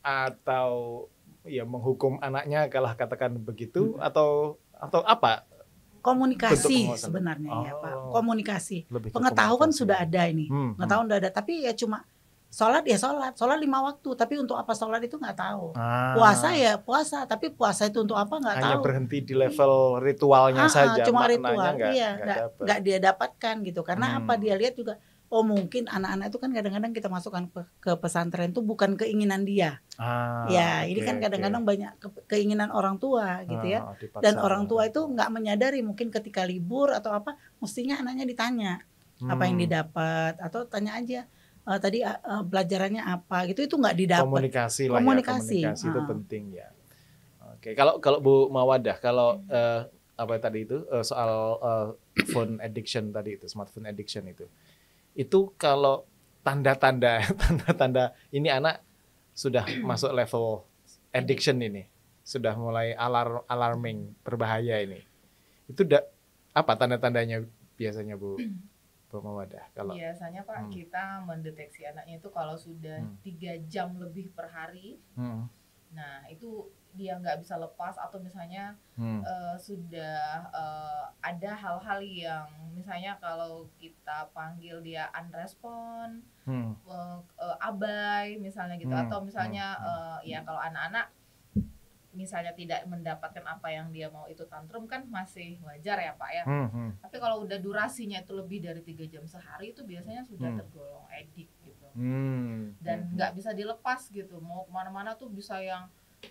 atau ya menghukum anaknya kalau katakan begitu hmm. atau atau apa komunikasi sebenarnya oh, ya Pak komunikasi pengetahuan komunikasi. Sudah ada ini hmm, pengetahuan hmm. sudah ada tapi ya cuma sholat ya sholat sholat lima waktu tapi untuk apa sholat itu nggak tahu ah. puasa ya puasa tapi puasa itu untuk apa nggak tahu hanya berhenti di level ritualnya ah, saja cuma ritual gak, iya nggak dia dapatkan gitu karena hmm. apa dia lihat juga oh mungkin anak-anak itu kan kadang-kadang kita masukkan ke, ke pesantren itu bukan keinginan dia. Ah, ya, okay, ini kan kadang-kadang okay. banyak ke, keinginan orang tua gitu ya. Ah, dan orang tua itu nggak menyadari mungkin ketika libur atau apa, mestinya anaknya ditanya hmm. apa yang didapat atau tanya aja uh, tadi uh, pelajarannya apa gitu itu nggak didapat. Komunikasi lah komunikasi. ya, komunikasi itu ah. penting ya. Oke, kalau kalau Bu Mawadah, kalau uh, apa tadi itu uh, soal uh, phone addiction tadi itu, smartphone addiction itu. Itu kalau tanda-tanda tanda-tanda ini anak sudah masuk level addiction ini, sudah mulai alar alarming, berbahaya ini. Itu da, apa tanda-tandanya biasanya Bu Bu Mawadah? Kalau biasanya Pak hmm. kita mendeteksi anaknya itu kalau sudah tiga hmm. jam lebih per hari. Hmm. Nah, itu dia nggak bisa lepas atau misalnya hmm. uh, sudah uh, ada hal-hal yang misalnya kalau kita panggil dia unrespon, hmm. uh, uh, abai misalnya gitu hmm. atau misalnya hmm. uh, ya kalau anak-anak misalnya tidak mendapatkan apa yang dia mau itu tantrum kan masih wajar ya Pak ya. Hmm. Hmm. Tapi kalau udah durasinya itu lebih dari tiga jam sehari itu biasanya sudah hmm. tergolong edik gitu. Hmm. Dan nggak hmm. bisa dilepas gitu. Mau kemana-mana tuh bisa yang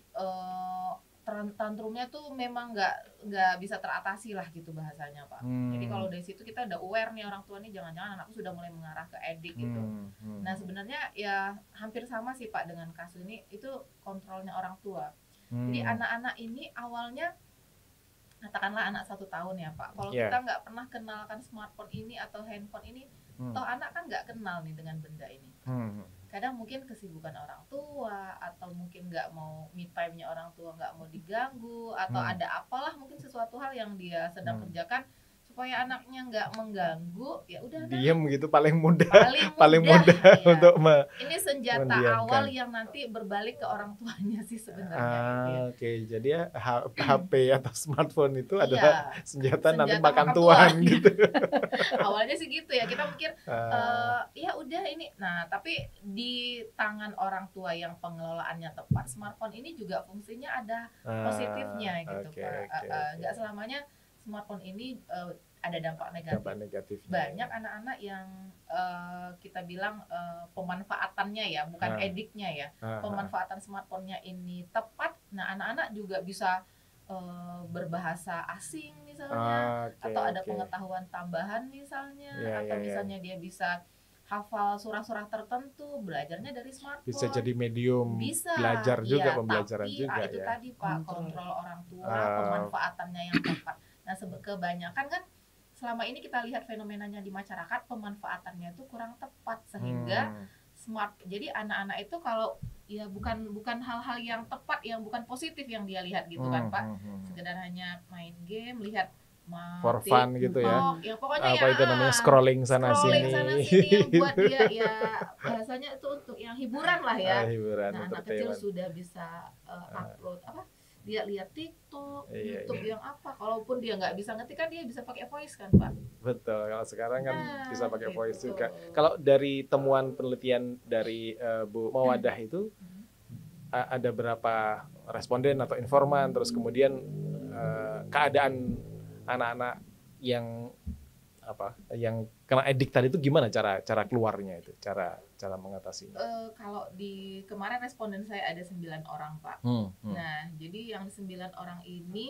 Uh, tantrumnya tuh memang nggak nggak bisa teratasi lah gitu bahasanya Pak. Hmm. Jadi kalau dari situ kita udah aware nih orang tua nih jangan-jangan anakku sudah mulai mengarah ke edik gitu. Hmm. Hmm. Nah sebenarnya ya hampir sama sih Pak dengan kasus ini itu kontrolnya orang tua. Hmm. Jadi anak-anak ini awalnya katakanlah anak satu tahun ya Pak, kalau Yeah. kita nggak pernah kenalkan smartphone ini atau handphone ini, Hmm. toh anak kan nggak kenal nih dengan benda ini. Hmm. Kadang mungkin kesibukan orang tua, atau mungkin nggak mau me time-nya orang tua nggak mau diganggu, atau Hmm. ada apalah mungkin sesuatu hal yang dia sedang Hmm. kerjakan supaya anaknya nggak mengganggu, ya udah dah, Diem gitu paling mudah, paling mudah, paling mudah ya. untuk me- Ini senjata mendiamkan. awal yang nanti berbalik ke orang tuanya sih sebenarnya. gitu ya. Ah, oke, jadi ya H- HP atau smartphone itu adalah Iya, senjata, nanti senjata makan makan tuan tuan. gitu. awalnya sih gitu ya, kita mikir Ah, eh ya udah ini. Nah, tapi di tangan orang tua yang pengelolaannya tepat, smartphone ini juga fungsinya ada positifnya gitu oke, Pak. oke, Eh, eh, oke. nggak selamanya smartphone ini eh, ada dampak negatif. Dampak negatifnya. Banyak anak-anak yang eh, kita bilang eh, pemanfaatannya ya, bukan Ah. ediknya ya. Ah, ah. Pemanfaatan smartphone-nya ini tepat. Nah, anak-anak juga bisa eh, berbahasa asing misalnya, Ah, oke, atau ada oke. pengetahuan tambahan misalnya, Ya, atau ya, ya. misalnya dia bisa hafal surah-surah tertentu, belajarnya dari smartphone. Bisa jadi medium Bisa, belajar juga, iya, pembelajaran tapi, juga ah, itu ya. tadi Pak, Kontrol. kontrol orang tua, Ah. pemanfaatannya yang tepat. Nah, sebe- kebanyakan kan selama ini kita lihat fenomenanya di masyarakat, pemanfaatannya itu kurang tepat, sehingga Hmm. smart. Jadi anak-anak itu kalau ya bukan bukan hal-hal yang tepat, yang bukan positif yang dia lihat gitu kan Hmm, Pak. hmm, hmm. Sekedar hanya main game, lihat mau For fun gitu ya. TikTok, ya pokoknya Apa ya itu namanya, scrolling sana scrolling sini. sana sini yang buat dia ya bahasanya itu untuk yang hiburan lah ya. Ah, hiburan, Nah, anak kecil entertainment. sudah bisa uh, upload apa? Dia lihat TikTok, Iya, YouTube iya. yang apa. Kalaupun dia nggak bisa ngetik kan dia bisa pakai voice kan Pak. Betul, kalau sekarang kan Nah, bisa pakai gitu. voice juga. Kalau dari temuan penelitian dari eh, Bu Mawadah itu Hmm. a- ada berapa responden atau informan, terus kemudian eh, keadaan anak-anak yang apa, yang kena edik tadi itu gimana cara cara keluarnya itu, cara cara mengatasinya? Eh, kalau di kemarin responden saya ada sembilan orang Pak. Hmm, hmm. Nah, jadi yang sembilan orang ini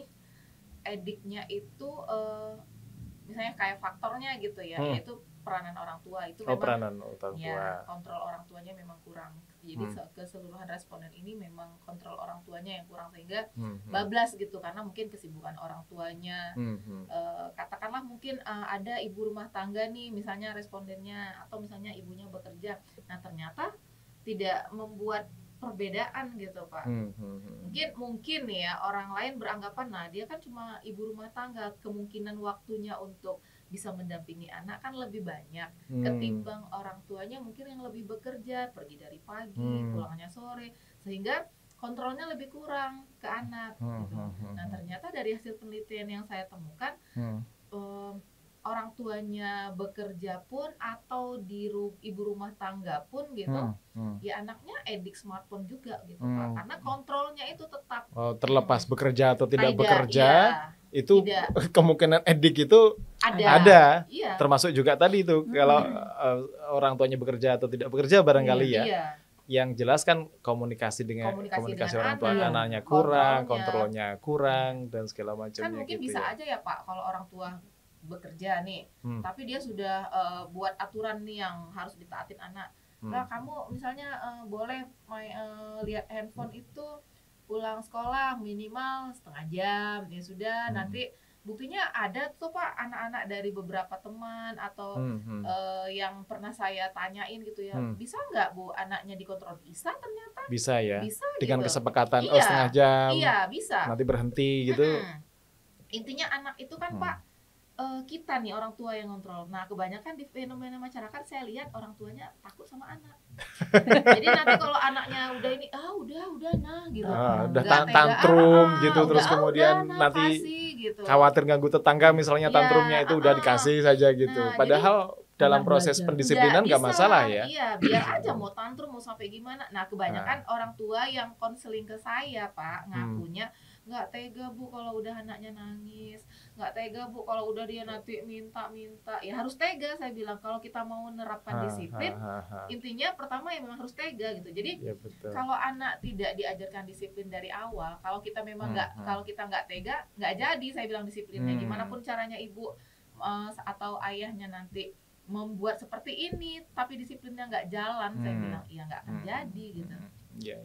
ediknya itu eh, misalnya kayak faktornya gitu ya, Hmm. yaitu peranan orang tua itu Oh, memang peranan orang tua. ya kontrol orang tuanya memang kurang. Jadi Hmm. se- keseluruhan responden ini memang kontrol orang tuanya yang kurang, sehingga Hmm, hmm. bablas gitu karena mungkin kesibukan orang tuanya. Hmm, hmm. Eh, katakanlah mungkin eh, ada ibu rumah tangga nih misalnya respondennya, atau misalnya ibunya bekerja. Nah, ternyata tidak membuat perbedaan gitu Pak. Hmm, hmm, hmm. Mungkin mungkin nih ya orang lain beranggapan, nah dia kan cuma ibu rumah tangga, kemungkinan waktunya untuk bisa mendampingi anak kan lebih banyak Hmm. ketimbang orang tuanya mungkin yang lebih bekerja, pergi dari pagi, Hmm. pulangnya sore, sehingga kontrolnya lebih kurang ke anak Hmm, gitu. hmm, hmm, Nah, hmm. ternyata dari hasil penelitian yang saya temukan, Hmm. em, orang tuanya bekerja pun atau di ru- ibu rumah tangga pun gitu, Hmm, hmm. ya anaknya edik smartphone juga gitu Hmm. Pak, karena kontrolnya itu tetap Oh, terlepas bekerja atau tidak ada, bekerja, iya, itu tidak kemungkinan edik itu ada, ada. iya, Termasuk juga tadi itu Hmm. kalau uh, orang tuanya bekerja atau tidak bekerja barangkali ya. iya. Yang jelas kan komunikasi dengan Komunikasi komunikasi, dengan orang tua, anak, anaknya kurang, kontrolnya. kontrolnya kurang dan segala macamnya Kan mungkin gitu bisa ya. aja ya Pak kalau orang tua bekerja nih, Hmm. tapi dia sudah eh, buat aturan nih yang harus ditaatin anak. Hmm. Nah, kamu misalnya eh, boleh main, eh, lihat handphone itu pulang sekolah minimal setengah jam, ya sudah. Hmm. Nanti buktinya ada tuh Pak anak-anak dari beberapa teman atau Hmm, hmm. eh, yang pernah saya tanyain gitu ya, Hmm. bisa nggak Bu anaknya dikontrol? Bisa ternyata, Bisa ya. bisa Dengan gitu. kesepakatan oh Iya, setengah jam, Iya bisa. nanti berhenti gitu. Mm-mm. Intinya anak itu kan Hmm. Pak, eh, kita nih orang tua yang kontrol. Nah, kebanyakan di fenomena masyarakat saya lihat orang tuanya takut sama anak. Jadi nanti kalau anaknya udah ini, ah udah udah nah gitu. Ah, udah Nggak tan- tega, tantrum ah, gitu, udah, terus ah, kemudian udah, nah, nanti kasih, gitu. khawatir ganggu tetangga misalnya Iya, tantrumnya itu udah ah, dikasih saja gitu. Nah, Padahal dalam Anak proses belajar. pendisiplinan Nggak nggak bisa, masalah ya. Iya, biar aja mau tantrum mau sampai gimana. Nah, kebanyakan orang tua yang konseling ke saya, Pak, ngakunya nggak tega Bu kalau udah anaknya nangis, nggak tega Bu kalau udah dia nanti minta-minta. Ya harus tega saya bilang kalau kita mau menerapkan Ha, disiplin. ha, ha, ha. Intinya pertama ya memang harus tega gitu. Jadi Ya betul. kalau anak tidak diajarkan disiplin dari awal, kalau kita memang Hmm, nggak hmm. kalau kita nggak tega, nggak jadi saya bilang disiplinnya. Hmm. Gimana pun caranya ibu eh, atau ayahnya nanti membuat seperti ini, tapi disiplinnya nggak jalan, saya Hmm. bilang iya nggak akan Hmm. jadi gitu. Hmm. Iya, iya.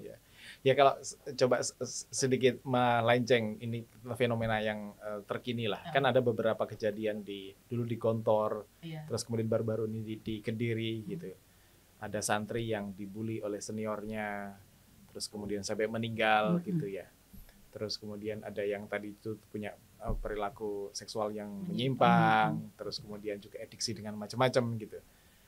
Ya kalau coba sedikit melenceng ini fenomena yang uh, terkini lah. Ya. Kan ada beberapa kejadian di dulu di Gontor, ya. Terus kemudian baru-baru ini di, di Kediri hmm. gitu. Ada santri yang dibully oleh seniornya, terus kemudian sampai meninggal hmm. gitu ya. Terus kemudian ada yang tadi itu punya uh, perilaku seksual yang menyimpang, hmm. terus kemudian juga adiksi dengan macam-macam gitu.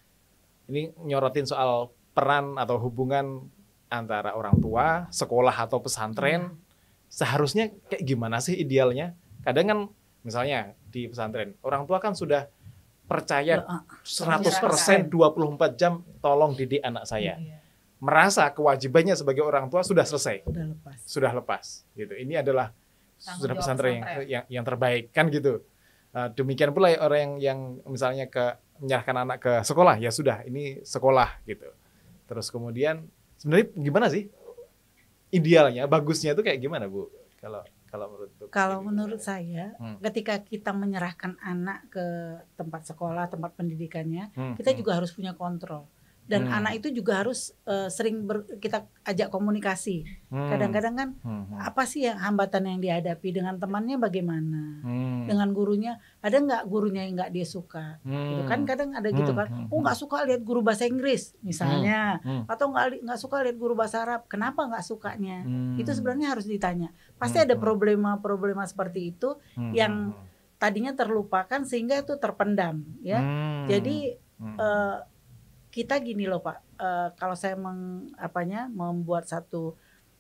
Ini nyorotin soal peran atau hubungan antara orang tua, sekolah atau pesantren. Hmm. Seharusnya kayak gimana sih idealnya? Kadang kan misalnya di pesantren, orang tua kan sudah percaya seratus persen dua puluh empat jam tolong didik anak saya. Hmm. Merasa kewajibannya sebagai orang tua sudah selesai. Sudah lepas. Sudah lepas gitu. Ini adalah tanggung sudah pesantren yang, yang yang terbaik kan gitu. Uh, demikian pula orang yang yang misalnya ke menyerahkan anak ke sekolah, ya sudah ini sekolah gitu. Terus kemudian sebenarnya gimana sih idealnya, bagusnya itu kayak gimana Bu? Kalau kalau menurut kalau menurut saya, hmm. ketika kita menyerahkan anak ke tempat sekolah, tempat pendidikannya, hmm. kita juga hmm. harus punya kontrol. Dan hmm. anak itu juga harus uh, sering ber, kita ajak komunikasi. Hmm. Kadang-kadang kan hmm. apa sih yang hambatan yang dihadapi, dengan temannya bagaimana, hmm. dengan gurunya ada nggak gurunya yang nggak dia suka, hmm. gitu kan? Kadang ada gitu kan, hmm. oh nggak suka lihat guru bahasa Inggris misalnya, hmm. atau nggak nggak suka lihat guru bahasa Arab, kenapa nggak sukanya? Hmm. Itu sebenarnya harus ditanya. Pasti hmm. ada problema-problema seperti itu hmm. yang tadinya terlupakan sehingga itu terpendam, ya. Hmm. Jadi hmm. Uh, kita gini loh Pak, uh, kalau saya meng, apanya, membuat satu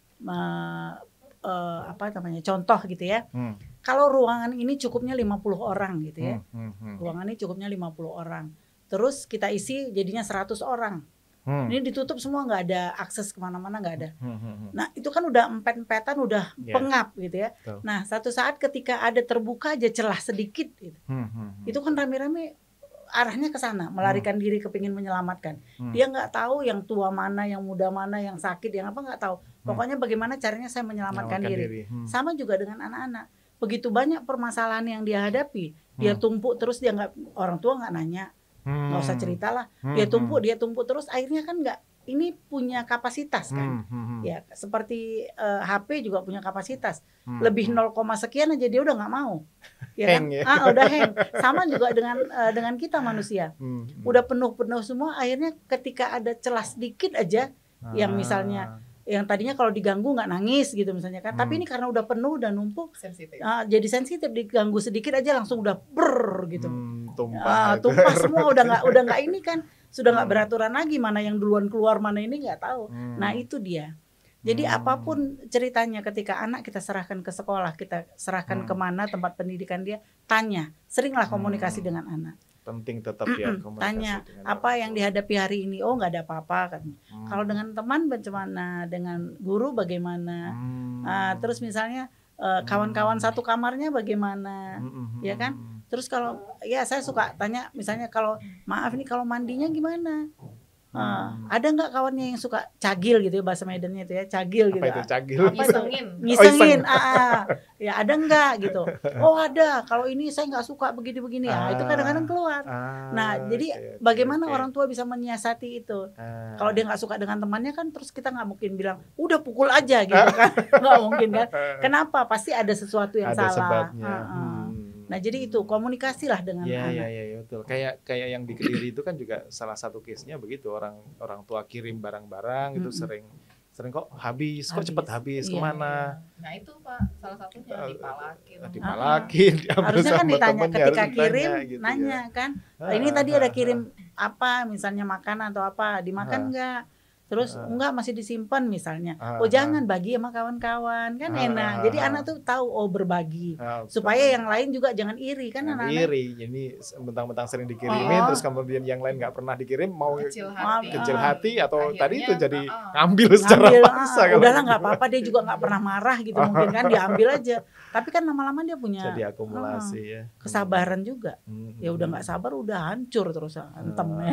uh, uh, apa namanya contoh gitu ya, hmm. kalau ruangan ini cukupnya lima puluh orang gitu ya, hmm. Hmm. Hmm. ruangan ini cukupnya lima puluh orang, terus kita isi jadinya seratus orang, hmm. ini ditutup semua, nggak ada akses kemana-mana, nggak ada, hmm. Hmm. Nah itu kan udah empet-empetan, udah yeah. pengap gitu ya, so. Nah satu saat ketika ada terbuka aja celah sedikit gitu, hmm. Hmm. itu kan rame-rame arahnya ke sana, melarikan hmm. diri kepingin menyelamatkan. Hmm. Dia nggak tahu yang tua mana, yang muda mana, yang sakit, yang apa nggak tahu. Pokoknya hmm. bagaimana caranya saya menyelamatkan diri. diri. Hmm. Sama juga dengan anak-anak. Begitu banyak permasalahan yang dia hadapi, hmm. dia tumpuk terus, dia nggak, orang tua nggak nanya, nggak hmm. usah ceritalah. Dia tumpuk, dia tumpuk terus, akhirnya kan nggak. Ini punya kapasitas kan, hmm, hmm, hmm. ya seperti uh, H P juga punya kapasitas, hmm, lebih nol, sekian aja dia udah nggak mau, ya kan? Ya? Ah udah hang. Sama juga dengan uh, dengan kita manusia, hmm, hmm. udah penuh-penuh semua, akhirnya ketika ada celah sedikit aja, ah. yang misalnya yang tadinya kalau diganggu nggak nangis gitu misalnya kan, hmm. tapi ini karena udah penuh dan numpuk, sensitif. Uh, jadi sensitif, diganggu sedikit aja langsung udah ber gitu, hmm, tumpah, uh, tumpah semua, udah nggak udah nggak ini kan. Sudah nggak beraturan lagi, mana yang duluan keluar, mana ini nggak tahu. Hmm. Nah itu dia. Jadi hmm. apapun ceritanya, ketika anak kita serahkan ke sekolah, kita serahkan hmm. kemana tempat pendidikan dia, tanya, seringlah komunikasi hmm. dengan anak. Penting tetap ya komunikasi. Tanya apa yang dihadapi hari ini, oh nggak ada apa-apa kan. Hmm. Kalau dengan teman bagaimana, dengan guru bagaimana, hmm. uh, terus misalnya uh, kawan-kawan hmm. satu kamarnya bagaimana, hmm. ya kan? Terus kalau ya saya suka tanya misalnya, kalau maaf nih kalau mandinya gimana? Uh, hmm. Ada nggak kawannya yang suka cagil gitu ya, bahasa Medannya itu ya, cagil gitu. Apa itu cagil? Ngisengin. Ngisengin. Oh, ah, ah. Ya ada nggak gitu. Oh ada. Kalau ini saya nggak suka begini-begini. Ah, ya itu kadang-kadang keluar. Ah, nah jadi okay, bagaimana okay. orang tua bisa menyiasati itu? Ah. Kalau dia nggak suka dengan temannya kan, terus kita nggak mungkin bilang udah pukul aja gitu kan? Nggak mungkin kan? Kenapa? Pasti ada sesuatu yang ada salah. Sebabnya. Ah, ah. Hmm. Nah jadi itu komunikasilah dengan ya, anak. Iya iya ya, betul. Kayak kayak yang di Kediri itu kan juga salah satu case-nya begitu, orang orang tua kirim barang-barang itu mm-hmm. sering sering kok habis, kok habis. cepet habis iya, kemana? Iya. Nah itu Pak salah satunya dipalakin. Dipalakin. Uh-huh. Harusnya kan ditanya ketika kirim, nanya, gitu nanya ya. Kan. Ah, ini ah, tadi ah, ada kirim ah. apa, misalnya makan atau apa, dimakan nggak? Ah. Terus uh, enggak masih disimpan misalnya. Uh, oh jangan bagi sama kawan-kawan kan uh, enak. Uh, Jadi uh, anak tuh tahu oh berbagi. Uh, supaya yang lain juga jangan iri kan anak-anak. Iri. Jadi mentang-mentang sering dikirimin oh. terus kemudian yang lain nggak pernah dikirim mau kecil hati, kecil hati atau akhirnya, tadi itu jadi uh, ngambil secara ngambil, paksa. Uh, udahlah nggak apa-apa, dia juga nggak pernah marah gitu mungkin kan, diambil aja. Tapi kan lama-lama dia punya jadi akumulasi uh, ya. Kesabaran juga. Hmm. Ya udah nggak sabar udah hancur terus antem ya.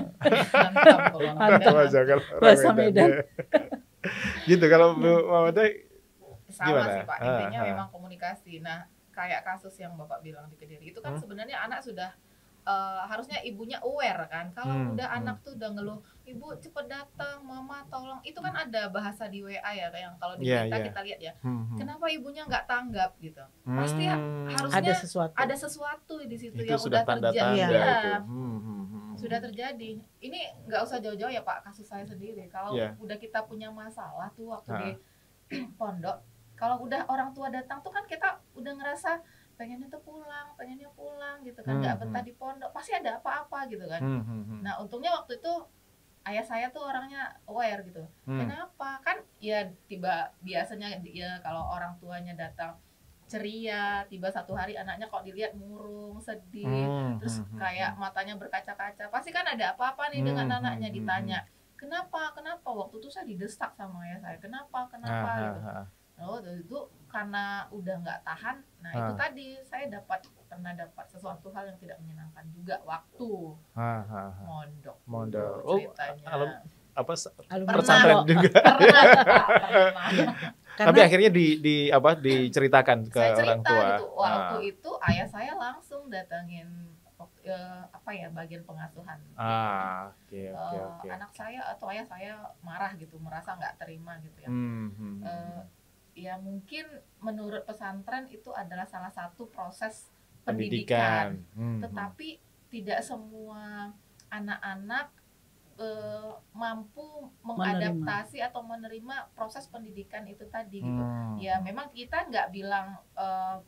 Hantem aja kalau bahasa Medan. Gitu kalau Bu Mawadah sama gimana? Sih Pak, intinya ah, memang komunikasi. Nah kayak kasus yang Bapak bilang di Kediri itu kan hmm? sebenarnya anak sudah uh, harusnya ibunya aware kan. Kalau Hmm, udah hmm. anak tuh udah ngeluh, ibu cepet datang, mama tolong. Itu kan ada bahasa di W A ya, kayak yang kalau di Iya, berita iya. kita lihat ya. Hmm, hmm. Kenapa ibunya nggak tanggap gitu? Pasti ha- Hmm. harusnya Ada sesuatu. ada sesuatu di situ Itu yang sudah udah terjadi. tanda-tanda Iya. itu. Hmm, hmm, hmm. Sudah terjadi. Ini nggak usah jauh-jauh ya Pak, kasus saya sendiri. Kalau Iya. udah kita punya masalah tuh waktu Ha. di pondok, kalau udah orang tua datang tuh kan kita udah ngerasa pengennya tuh pulang, pengennya pulang gitu kan, nggak Hmm, betah hmm. di pondok, pasti ada apa-apa gitu kan. Hmm, hmm, hmm. Nah untungnya waktu itu ayah saya tuh orangnya aware gitu. Hmm. Kenapa? Kan ya tiba biasanya ya kalau orang tuanya datang ceria, tiba satu hari anaknya kok dilihat murung, sedih, Hmm, terus hmm, hmm, kayak matanya berkaca-kaca, pasti kan ada apa-apa nih Hmm, dengan hmm, anaknya. hmm, Ditanya kenapa, kenapa waktu itu saya didesak sama ayah saya, kenapa, kenapa Ah, gitu. ah, ah. Oh itu karena udah nggak tahan. Nah Ah. itu tadi saya dapat pernah dapat sesuatu hal yang tidak menyenangkan juga waktu Ah, ah, ah. mondok. Mondok. dulu Oh, ceritanya. alum- apa s- Alumni pesantren Pondok. juga. Pernah, Pak, pernah. Karena Tapi akhirnya di di apa diceritakan ke Saya orang cerita tua. gitu. Waktu Ah. itu ayah saya langsung datangin eh, apa ya bagian pengasuhan. Ah, oke Eh, oke oke. Anak saya atau ayah saya marah gitu, merasa nggak terima gitu ya. Hmm, hmm, hmm. Eh, ya mungkin menurut pesantren itu adalah salah satu proses pendidikan, Pendidikan. Hmm, hmm. tetapi tidak semua anak-anak eh, mampu mengadaptasi atau menerima proses pendidikan itu tadi gitu. Hmm. Ya memang kita nggak bilang eh,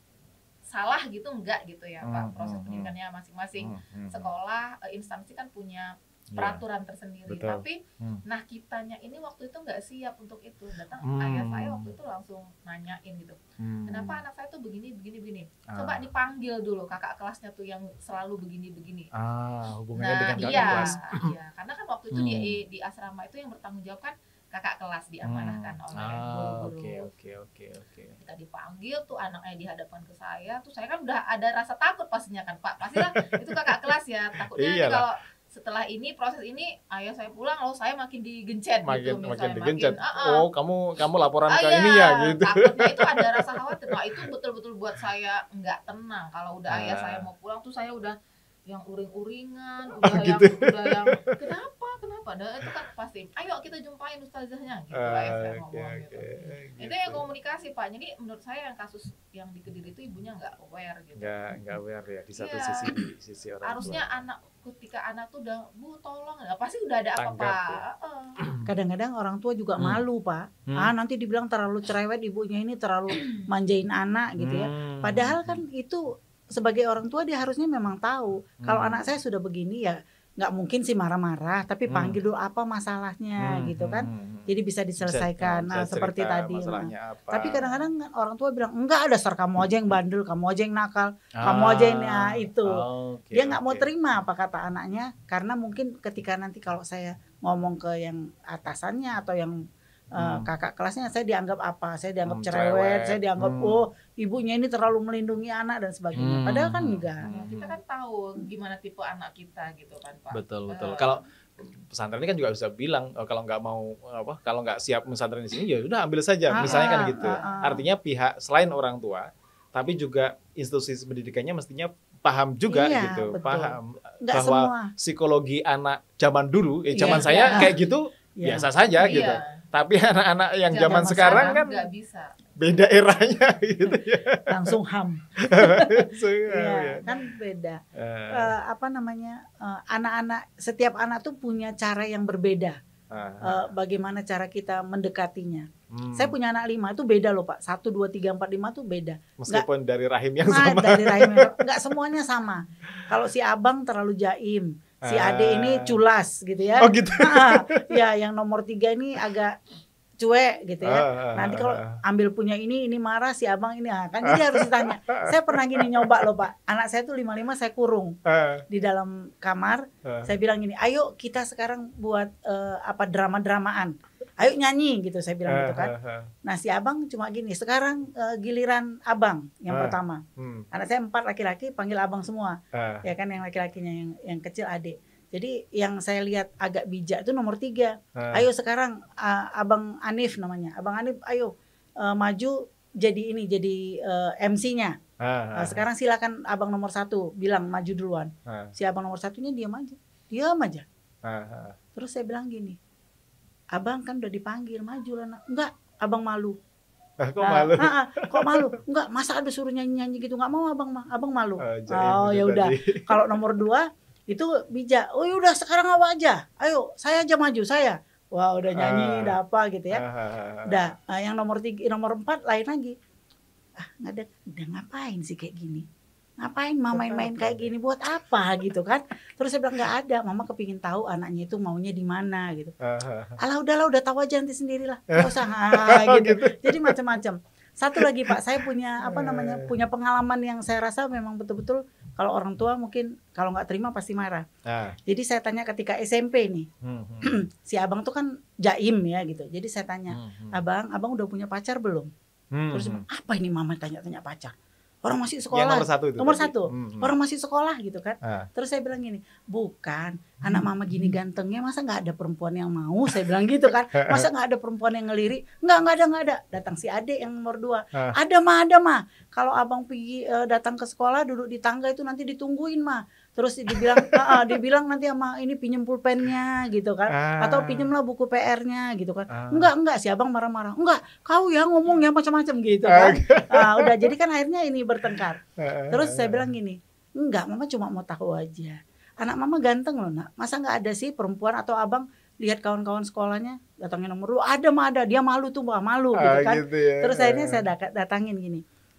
salah gitu, enggak gitu ya Hmm, Pak, proses hmm, pendidikannya masing-masing Hmm, hmm, hmm. sekolah, eh, instansi kan punya Iya. peraturan tersendiri. Betul. Tapi Hmm. nah kitanya ini waktu itu nggak siap untuk itu. Datang Hmm. ayah saya waktu itu langsung nanyain gitu, Hmm. kenapa anak saya tuh begini begini begini. Ah. Coba dipanggil dulu kakak kelasnya tuh yang selalu begini begini. Ah, hubungannya Nah dengan kakak iya, kelas. iya, karena kan waktu itu Hmm. di di asrama itu yang bertanggung jawab kan kakak kelas, diamanahkan Hmm. oleh Ah, guru-guru. oke oke oke oke. Kita dipanggil tuh anaknya dihadapkan ke saya, tuh saya kan udah ada rasa takut pastinya kan Pak, pastilah itu kakak kelas ya, takutnya nanti Iyalah. kalau setelah ini proses ini ayah saya pulang, loh saya makin digencet Makin gitu makin misalnya, digencet. ah, ah. Oh, kamu kamu laporan Ah, ke iya, ini ya gitu. takutnya itu ada rasa khawatir. Nah itu betul-betul buat saya nggak tenang. Kalau udah ayah Ah. saya mau pulang tuh saya udah yang uring-uringan, udah Oh, yang gitu. udah yang kenapa kenapa? Nah itu kan pasti. Ayo kita jumpain ustazahnya gitu Ah, ayah saya oke ngomong oke. gitu. Itu gitu. yang komunikasi Pak. Jadi menurut saya yang kasus yang di Kediri itu ibunya nggak aware gitu. Nggak nggak aware ya di satu Iya. sisi di sisi orang Harusnya tua. anak ketika anak tuh udah bu tolong, nah, pasti udah ada Tanggap apa-apa. ya. Heeh. kadang-kadang orang tua juga Hmm. malu Pak. Hmm. Ah nanti dibilang terlalu cerewet ibunya ini, terlalu manjain anak gitu ya. Hmm. Padahal kan itu sebagai orang tua dia harusnya memang tahu kalau Hmm. anak saya sudah begini ya nggak mungkin sih marah-marah, tapi Hmm. panggil dulu apa masalahnya Hmm, gitu kan. hmm, hmm. Jadi bisa diselesaikan. Bisa- Nah, bisa seperti cerita tadi. masalahnya Nah. apa. Tapi kadang-kadang kan orang tua bilang enggak, ada dasar kamu aja yang bandel, kamu aja yang nakal, kamu Ah, aja yang nah, itu. oke, Dia nggak mau oke. terima apa kata anaknya karena mungkin ketika nanti kalau saya ngomong ke yang atasannya atau yang uh, Hmm. kakak kelasnya, saya dianggap apa? Saya dianggap Hmm, cerewet, cerewet. saya dianggap Hmm. oh ibunya ini terlalu melindungi anak dan sebagainya. Hmm. Padahal kan enggak. Ya, kita kan tahu gimana tipe anak kita gitu kan Pak. Betul Eh, betul. Kalau pesantren ini kan juga bisa bilang oh, kalau nggak mau apa kalau nggak siap pesantren di sini ya udah ambil saja Ah, misalnya kan ah, gitu. ah, ah. Artinya pihak selain orang tua tapi juga institusi pendidikannya mestinya paham juga Iya, gitu, betul. paham Enggak bahwa semua. psikologi anak zaman dulu, eh Iya, zaman saya iya. kayak gitu Iya. biasa saja iya, gitu. Tapi anak-anak yang Zaman zaman sekarang kan nggak bisa. beda eranya gitu ya. Langsung ham. So, Iya, ya. kan beda. Eh, Eh, apa namanya? eh, anak-anak setiap anak tuh punya cara yang berbeda. ah, Eh, bagaimana cara kita mendekatinya. hmm. Saya punya anak lima itu beda loh Pak. Satu, dua, tiga, empat, lima tuh beda. Meskipun dari rahim yang Nah, sama. dari rahim nggak semuanya sama. Kalau si abang terlalu jaim, si Ah. ade ini culas gitu ya. Oh gitu. Nah, ya yang nomor tiga ini agak cuek gitu ya. Ah, ah, Nanti ah, kalau ah. ambil punya ini, ini marah si abang ini, ah, kan jadi harus ditanya. Saya pernah gini nyoba loh Pak. Anak saya tuh lima lima saya kurung Ah, di dalam kamar. ah. Saya bilang gini, ayo kita sekarang buat eh, apa drama-dramaan. Ayo nyanyi gitu saya bilang gitu kan. Ah, ah, ah. Nah si abang cuma gini, sekarang eh, giliran abang yang Ah. pertama. Hmm, Anak saya empat laki-laki, panggil abang semua. ah. Ya kan yang laki-lakinya, yang yang kecil adik. Jadi yang saya lihat agak bijak itu nomor tiga. Ah. Ayo sekarang uh, abang Anif namanya. Abang Anif, ayo uh, maju jadi ini, jadi uh, M C-nya. Nah, sekarang silakan abang nomor satu bilang maju duluan. Ha. Si abang nomor satunya diam aja, diam aja. Ha. Terus saya bilang gini, abang kan udah dipanggil maju lah nak. Enggak, abang malu. Kok malu? Nah, kok malu? Enggak, masa ada suruh nyanyi-nyanyi gitu, nggak mau abang mah, abang malu. Oh, oh ya udah. Kalau nomor dua itu bijak. Oh ya udah sekarang awak aja. Ayo, saya aja maju saya. Wah udah nyanyi, udah apa gitu ya. Udah. Nah, yang nomor tiga, nomor empat lain lagi. Ah nggak ada, udah ngapain sih kayak gini? Ngapain mama main-main kayak gini? Buat apa gitu kan? Terus saya bilang nggak ada. Mama kepingin tahu anaknya itu maunya di mana gitu. Alah udahlah, udah tahu aja nanti sendirilah. Nggak usah ah, gitu. Jadi macam-macam. Satu lagi Pak, saya punya apa namanya punya pengalaman yang saya rasa memang betul-betul kalau orang tua mungkin kalau nggak terima pasti marah. Ah. Jadi saya tanya ketika S M P nih, hmm, hmm. si abang tuh kan jaim ya gitu. Jadi saya tanya, hmm, hmm. abang, abang udah punya pacar belum? Hmm, Terus hmm. apa ini mama tanya-tanya pacar? Orang masih sekolah. Ya, nomor satu itu. Nomor satu. Hmm. Orang masih sekolah gitu kan. Ah. Terus saya bilang gini, bukan anak mama gini gantengnya masa nggak ada perempuan yang mau? Saya bilang gitu kan. Masa nggak ada perempuan yang ngelirik? Nggak, nggak ada, nggak ada. Datang si adik yang nomor dua. Ah. Ada mah, ada mah. Kalau abang pergi uh, datang ke sekolah duduk di tangga itu nanti ditungguin mah. Terus dibilang, ah, dibilang nanti sama ini pinjem pulpennya gitu kan, ah. atau pinjemlah buku P R-nya gitu kan. Ah. Enggak, enggak, si abang marah-marah. Enggak, kau ya ngomongnya macam-macam gitu kan. Ah, udah jadi kan akhirnya ini bertengkar. Terus saya bilang gini, enggak, mama cuma mau tahu aja. Anak mama ganteng loh nak. Masa nggak ada sih perempuan atau abang lihat kawan-kawan sekolahnya datangin nomor dua, ada mah ada, dia malu tuh, malu gitu kan. Ah, gitu ya. Terus akhirnya saya datangin gini.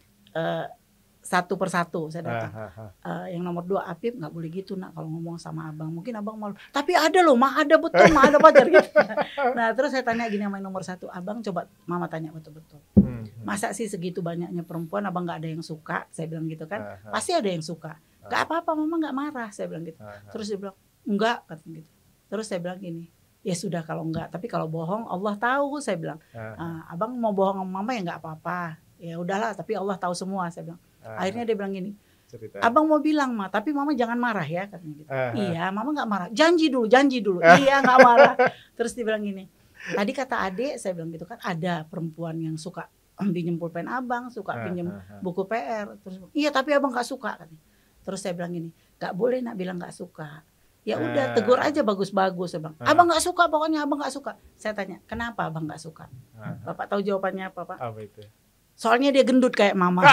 Uh, satu persatu saya datang. Ah, ah, ah. Uh, yang nomor dua Apip nggak boleh gitu nak kalau ngomong sama abang, mungkin abang malu. Tapi ada loh, mah ada betul, mah ada pacar gitu. Nah terus saya tanya gini sama yang nomor satu, abang coba mama tanya betul-betul. Hmm, hmm. Masa sih segitu banyaknya perempuan abang nggak ada yang suka? Saya bilang gitu kan. Ah, ah. Pasti ada yang suka. Nggak ah. apa-apa, mama nggak marah. Saya bilang gitu. Ah, ah. Terus dia bilang enggak, katanya gitu. Terus saya bilang gini, ya sudah kalau enggak, tapi kalau bohong Allah tahu. Saya bilang, ah, ah. abang mau bohong sama mama ya nggak apa-apa. Ya udahlah, tapi Allah tahu semua. Saya bilang. Ah. Akhirnya dia bilang gini, cerita. Abang mau bilang mah, tapi mama jangan marah ya, katanya gitu. Ah. Iya, mama nggak marah. Janji dulu, janji dulu. Ah. Iya, nggak marah. Terus dia bilang gini, tadi kata adik, saya bilang gitu kan, ada perempuan yang suka pinjem pulpen abang, suka ah. pinjem ah. buku P R. Terus, iya tapi abang nggak suka, katanya. Terus saya bilang gini, nggak boleh nak bilang nggak suka. Ya udah, tegur aja bagus-bagus. Saya bilang, abang nggak suka, pokoknya abang nggak suka. Saya tanya, kenapa abang nggak suka? Ah. Bapak tahu jawabannya apa, Pak? Apa itu? Soalnya dia gendut kayak mama.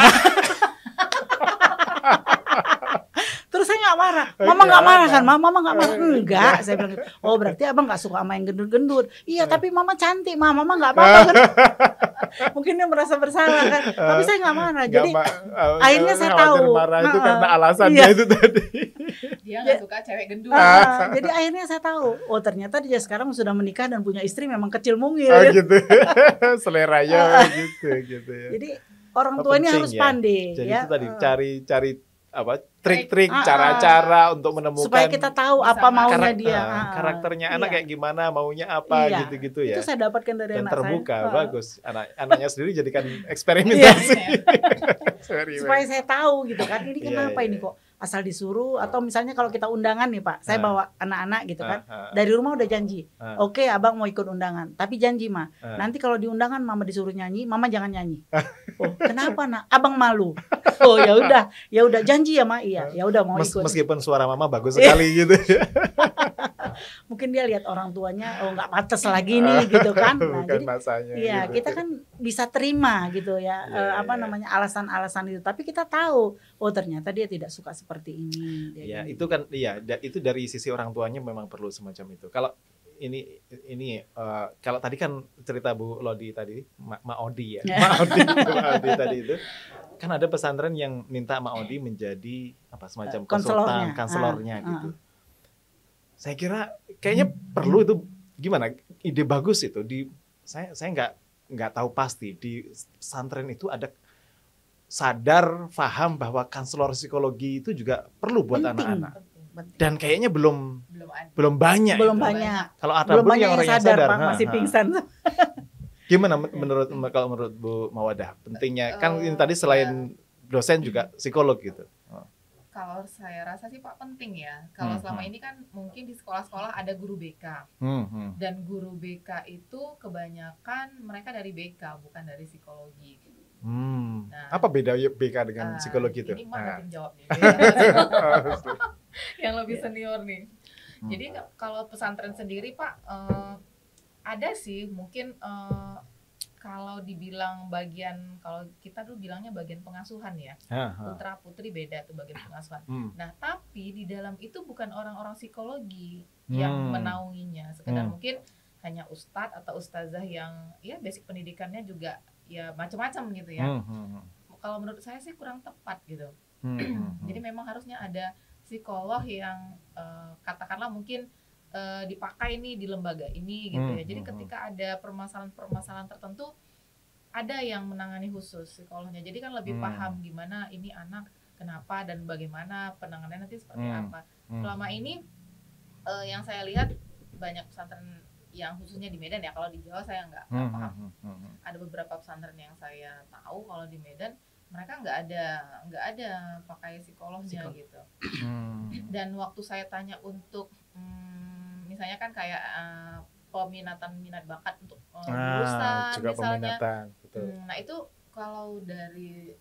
Terus saya nggak marah, mama nggak marah kan, mama mama nggak marah, enggak, saya bilang gitu. Oh berarti abang nggak suka sama yang gendut-gendut. Iya tapi mama cantik, mama mama nggak apa-apa kan. Mungkin dia merasa bersalah kan, tapi saya nggak marah. Jadi ma- akhirnya saya tahu. Marah itu karena alasannya iya. itu tadi. Dia nggak suka cewek gendut. Uh, jadi akhirnya saya tahu, oh ternyata dia sekarang sudah menikah dan punya istri memang kecil mungil. Oh, gitu. Seleranya uh, gitu gitu ya. Jadi orang tua oh, ini harus ya. pandai. Jadi ya. itu tadi cari-cari apa trik-trik, ah, cara-cara ah, untuk menemukan supaya kita tahu apa maunya karak- dia, ah, karakternya anak iya. kayak gimana, maunya apa, iya. gitu-gitu ya. Itu saya dapatkan dari dan anak terbuka, saya. bagus. Anak anaknya sendiri jadikan eksperimentasi. Supaya saya tahu gitu kan, ini kenapa iya, iya. ini kok asal disuruh atau misalnya kalau kita undangan nih Pak, saya bawa anak-anak gitu kan, dari rumah udah janji, oke abang mau ikut undangan, tapi janji mah, nanti kalau di undangan mama disuruh nyanyi, mama jangan nyanyi. Oh kenapa nak? Abang malu. Oh ya udah, ya udah janji ya mak, iya, ya udah mau Mes, ikut. Meskipun suara mama bagus sekali gitu. Mungkin dia lihat orang tuanya, oh nggak pantas lagi nih gitu kan. Nah, Bukan jadi masanya, iya gitu. kita kan bisa terima gitu ya, yeah, uh, apa yeah. namanya alasan-alasan itu. Tapi kita tahu, oh ternyata dia tidak suka seperti ini. Iya itu kan, iya itu dari sisi orang tuanya memang perlu semacam itu. Kalau ini ini uh, kalau tadi kan cerita Bu Lodi tadi, Ma, Ma Odi ya, Ma Odi, Ma Odi tadi itu. Kan ada pesantren yang minta Ma Odi menjadi apa semacam konsultan, kanselornya ah, gitu. Ah. Saya kira kayaknya perlu itu, gimana? Ide bagus itu. Di saya saya nggak nggak tahu pasti di pesantren itu ada sadar paham bahwa kanselor psikologi itu juga perlu buat penting, anak-anak. Penting. Dan kayaknya belum belum, belum banyak. Belum itu. banyak. Kalau ada pun yang orang yang sadar, sadar Pak, masih pingsan. Gimana menurut kalau menurut Bu Mawadah pentingnya kan ini tadi selain dosen juga psikolog gitu. Oh. Kalau saya rasa sih Pak penting ya. Kalau hmm, selama hmm. ini kan mungkin di sekolah-sekolah ada guru B K. Hmm, hmm. Dan guru B K itu kebanyakan mereka dari B K bukan dari psikologi. Hmm. Nah, apa beda B K dengan uh, psikologi itu? Ini mah Nah. nanti jawab nih. Yang lebih senior nih. Hmm. Jadi kalau pesantren sendiri Pak, uh, ada sih mungkin uh, kalau dibilang bagian, kalau kita dulu bilangnya bagian pengasuhan ya, Ha, ha. putra putri beda tuh bagian pengasuhan. Hmm. Nah tapi di dalam itu bukan orang-orang psikologi yang Hmm. menaunginya, sekedar Hmm. mungkin hanya ustadz atau ustazah yang ya basic pendidikannya juga ya macam-macam gitu ya. Hmm. Hmm. Kalau menurut saya sih kurang tepat gitu. Hmm. Hmm. Jadi memang harusnya ada psikolog yang uh, katakanlah mungkin uh, dipakai nih di lembaga ini gitu ya. Jadi ketika ada permasalahan-permasalahan tertentu ada yang menangani khusus psikolognya. Jadi kan lebih hmm. paham gimana ini anak kenapa dan bagaimana penanganannya nanti seperti hmm. apa. Hmm. Selama ini uh, yang saya lihat banyak pesantren yang khususnya di Medan ya. Kalau di Jawa saya nggak hmm. paham. Hmm. Hmm. Ada beberapa pesantren yang saya tahu kalau di Medan mereka nggak ada nggak ada pakai psikolognya Psikolog. gitu. Hmm. Dan waktu saya tanya untuk hmm, misalnya kan kayak uh, peminatan minat bakat untuk uh, jurusan juga misalnya, betul. Hmm, nah itu kalau dari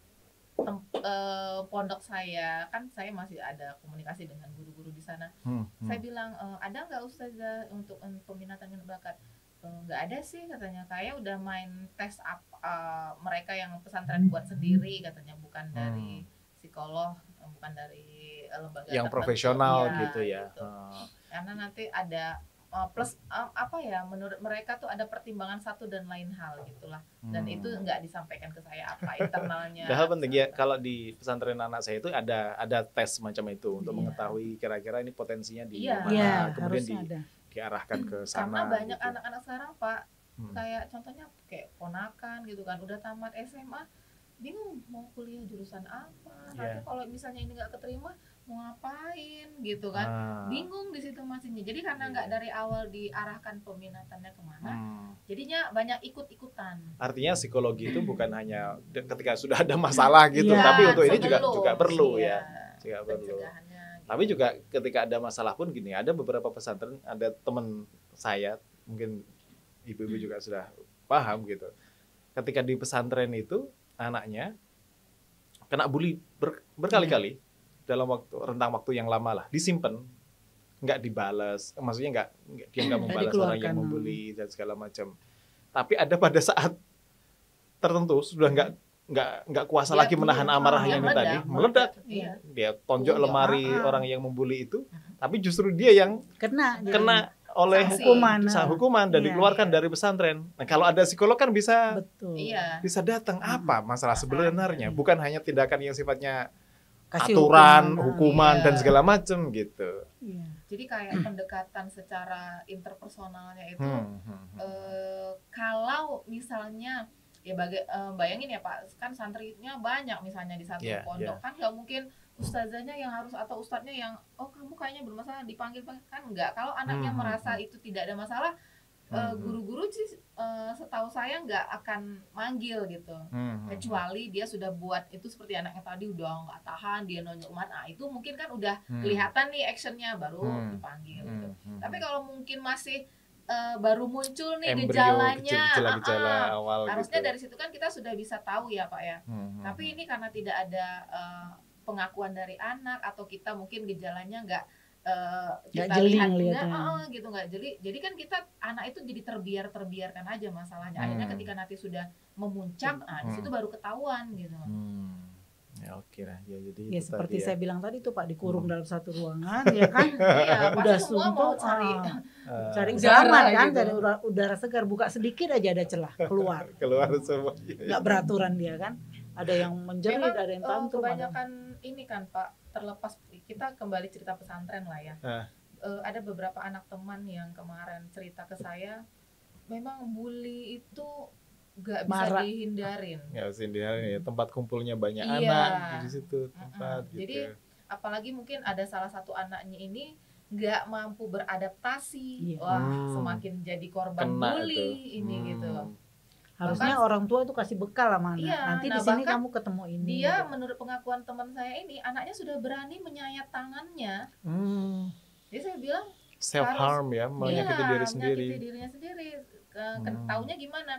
tem, uh, pondok saya kan saya masih ada komunikasi dengan guru-guru di sana. Hmm. Hmm. Saya bilang uh, ada nggak ustazah untuk um, peminatan minat bakat? Nggak uh, ada sih katanya. Kayak udah main tes up uh, mereka yang pesantren buat sendiri katanya, bukan hmm. dari psikolog, bukan dari uh, lembaga yang tertentu. profesional ya, gitu ya. Gitu. Hmm. Karena nanti ada uh, plus uh, apa ya, menurut mereka tuh ada pertimbangan satu dan lain hal gitulah. Dan hmm. itu nggak disampaikan ke saya apa internalnya. Hal penting ya, kalau di pesantren anak saya itu ada ada tes macam itu untuk yeah. mengetahui kira-kira ini potensinya di yeah. mana, yeah, kemudian di, ada. diarahkan ke sana. Karena banyak gitu. anak-anak sekarang Pak, hmm. kayak contohnya kayak ponakan gitu kan, udah tamat S M A, bingung mau kuliah jurusan apa. Nanti yeah. kalau misalnya ini nggak keterima mau ngapain gitu kan, ah. bingung di situ masihnya. Jadi karena nggak yeah. dari awal diarahkan peminatannya kemana, hmm. jadinya banyak ikut-ikutan. Artinya psikologi itu bukan hanya ketika sudah ada masalah gitu, yeah. tapi untuk ini juga juga perlu yeah. ya, juga perlu. Gitu. Tapi juga ketika ada masalah pun gini, ada beberapa pesantren, ada teman saya, mungkin ibu-ibu hmm. juga sudah paham gitu. Ketika di pesantren itu anaknya kena bully ber, berkali-kali. Yeah. Dalam waktu rentang waktu yang lama lah, disimpan, nggak dibalas, maksudnya nggak, dia nggak membalas orang yang membuli dan segala macam. Tapi ada pada saat tertentu sudah nggak nggak nggak kuasa ya, lagi menahan iya, amarah yang meledak, tadi meledak, iya. dia tonjok oh, lemari ah, orang yang membuli itu, tapi justru dia yang kena kena oleh hukuman, hukuman dan iya, dikeluarkan iya. dari pesantren. Nah kalau ada psikolog kan bisa Betul. bisa datang apa masalah sebenarnya, bukan hanya tindakan yang sifatnya kasih aturan, hukuman, hukuman iya. dan segala macam gitu. Iya. Jadi kayak pendekatan secara interpersonalnya itu, hmm, hmm, hmm. Eh, kalau misalnya ya baga- eh, bayangin ya Pak, kan santrinya banyak misalnya di satu yeah, pondok yeah. kan nggak mungkin ustazahnya yang harus atau ustadznya yang oh kamu kayaknya bermasalah dipanggil kan nggak. Kalau anaknya hmm, merasa hmm. itu tidak ada masalah, Uh, guru-guru sih uh, setahu saya nggak akan manggil gitu, hmm, kecuali dia sudah buat itu seperti anaknya tadi udah nggak tahan dia nonjok umat, nah itu mungkin kan udah hmm. kelihatan nih actionnya baru hmm. dipanggil gitu. Hmm, hmm. Tapi kalau mungkin masih uh, baru muncul nih Embryo, gejalanya, gejala-gejala uh, uh, awal harusnya gitu. Dari situ kan kita sudah bisa tahu ya Pak ya. Hmm, Tapi hmm. ini karena tidak ada uh, pengakuan dari anak atau kita mungkin gejalanya nggak Uh, kita lihat enggak, uh, gitu nggak. Jadi, jadi kan kita anak itu jadi terbiar terbiarkan aja masalahnya. Akhirnya hmm. ketika nanti sudah memuncak, hmm. nah di situ baru ketahuan gitu. Hmm. Ya oke lah. Ya jadi. Ya seperti saya ya. bilang tadi tuh Pak, dikurung hmm. dalam satu ruangan, ya kan? Iya, udah semua mau cari, uh, cari udara kan, gitu. Cari udara segar, buka sedikit aja ada celah keluar. keluar semua. Nggak beraturan dia kan? Ada yang menjerit, Memang, ada yang tantrum. Kebanyakan ada. Ini kan Pak. Terlepas kita kembali cerita pesantren lah ya. Uh. Uh, ada beberapa anak teman yang kemarin cerita ke saya, memang bully itu gak bisa Marah. dihindarin. Gak bisa dihindarin ya, tempat kumpulnya banyak iya. anak di situ tempat. Uh-uh. Gitu. Jadi apalagi mungkin ada salah satu anaknya ini nggak mampu beradaptasi, iya. wah hmm. semakin jadi korban Kena bully itu. ini hmm. gitu. Harusnya bahkan, orang tua itu kasih bekal lah mana. Iya, nanti nah di sini kamu ketemu ini. Dia gitu. Menurut pengakuan teman saya ini, anaknya sudah berani menyayat tangannya. Hmm. Jadi saya bilang self harm ya, menyakiti iya, diri sendiri. Menyakiti dirinya sendiri. Ke, hmm. Taunya gimana?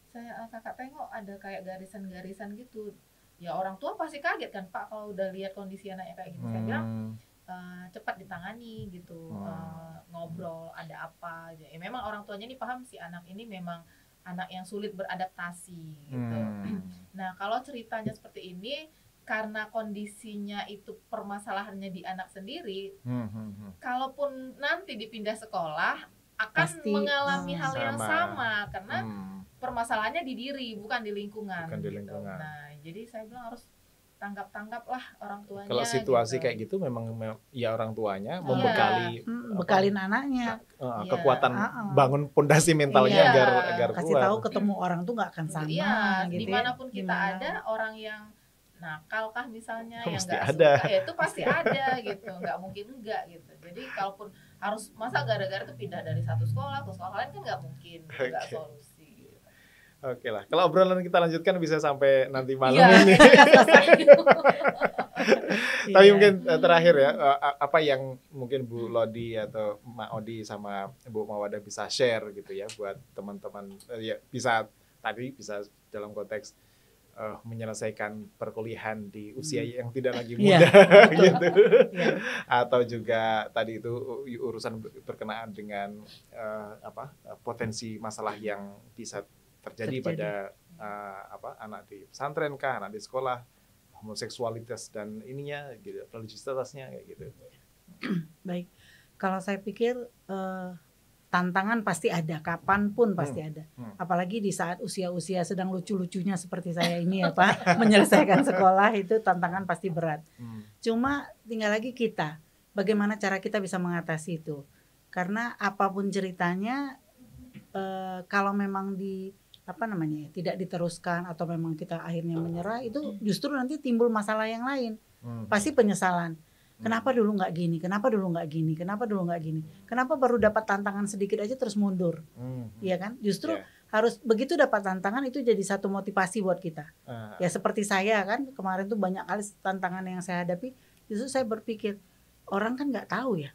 saya kakak tengok ada kayak garisan-garisan gitu. Ya orang tua pasti kaget kan Pak kalau udah lihat kondisi anaknya kayak gitu. Hmm. Saya bilang uh, cepat ditangani gitu, hmm. uh, ngobrol ada apa. Ya memang orang tuanya ini paham si anak ini memang anak yang sulit beradaptasi gitu. Hmm. Nah kalau ceritanya seperti ini karena kondisinya itu permasalahannya di anak sendiri, hmm. kalaupun nanti dipindah sekolah akan pasti mengalami hmm. hal sama. yang sama karena hmm. permasalahannya di diri bukan di lingkungan, bukan di lingkungan. Gitu. Nah, jadi saya bilang harus tanggap-tanggap lah orang tuanya. Kalau situasi gitu. Kayak gitu memang ya orang tuanya membekali, hmm, bekalin anaknya uh, iya. kekuatan uh-uh. bangun pondasi mentalnya iya. agar agar kasih kuat. Tahu ketemu orang tuh nggak akan sama. Iya, gitu dimanapun ya. Kita Dimana? Ada orang yang nakal kah misalnya yang nggak suka, ya itu pasti ada gitu, nggak mungkin enggak gitu. Jadi kalaupun harus masa gara-gara itu pindah dari satu sekolah ke sekolah lain kan nggak mungkin, nggak okay. solusi. Oke lah, kalau obrolan kita lanjutkan bisa sampai nanti malam ya, ini. Tapi ya. Mungkin terakhir ya, apa yang mungkin Bu Lodi atau Mak Odi sama Bu Mawadah bisa share gitu ya buat teman-teman, ya bisa tadi bisa dalam konteks uh, menyelesaikan perkuliahan di usia hmm. yang tidak lagi muda ya, gitu, ya. Atau juga tadi itu urusan berkenaan dengan uh, apa potensi masalah yang bisa terjadi, terjadi. pada uh, apa anak di pesantren kah, anak di sekolah, homoseksualitas dan ininya gitu, religiositasnya kayak gitu. Baik, kalau saya pikir uh, tantangan pasti ada, kapanpun pasti hmm. ada. Hmm. Apalagi di saat usia-usia sedang lucu-lucunya seperti saya ini ya Pak, menyelesaikan sekolah itu tantangan pasti berat. Hmm. Cuma tinggal lagi kita, bagaimana cara kita bisa mengatasi itu. Karena apapun ceritanya, uh, kalau memang di apa namanya ya, tidak diteruskan atau memang kita akhirnya menyerah, itu justru nanti timbul masalah yang lain. Hmm. Pasti penyesalan. Kenapa dulu nggak gini? Kenapa dulu nggak gini? Kenapa dulu nggak gini? Kenapa baru dapat tantangan sedikit aja terus mundur? Iya hmm. kan? Justru yeah. harus begitu dapat tantangan itu jadi satu motivasi buat kita. Uh. Ya seperti saya kan kemarin tuh banyak kali tantangan yang saya hadapi. Justru saya berpikir orang kan nggak tahu ya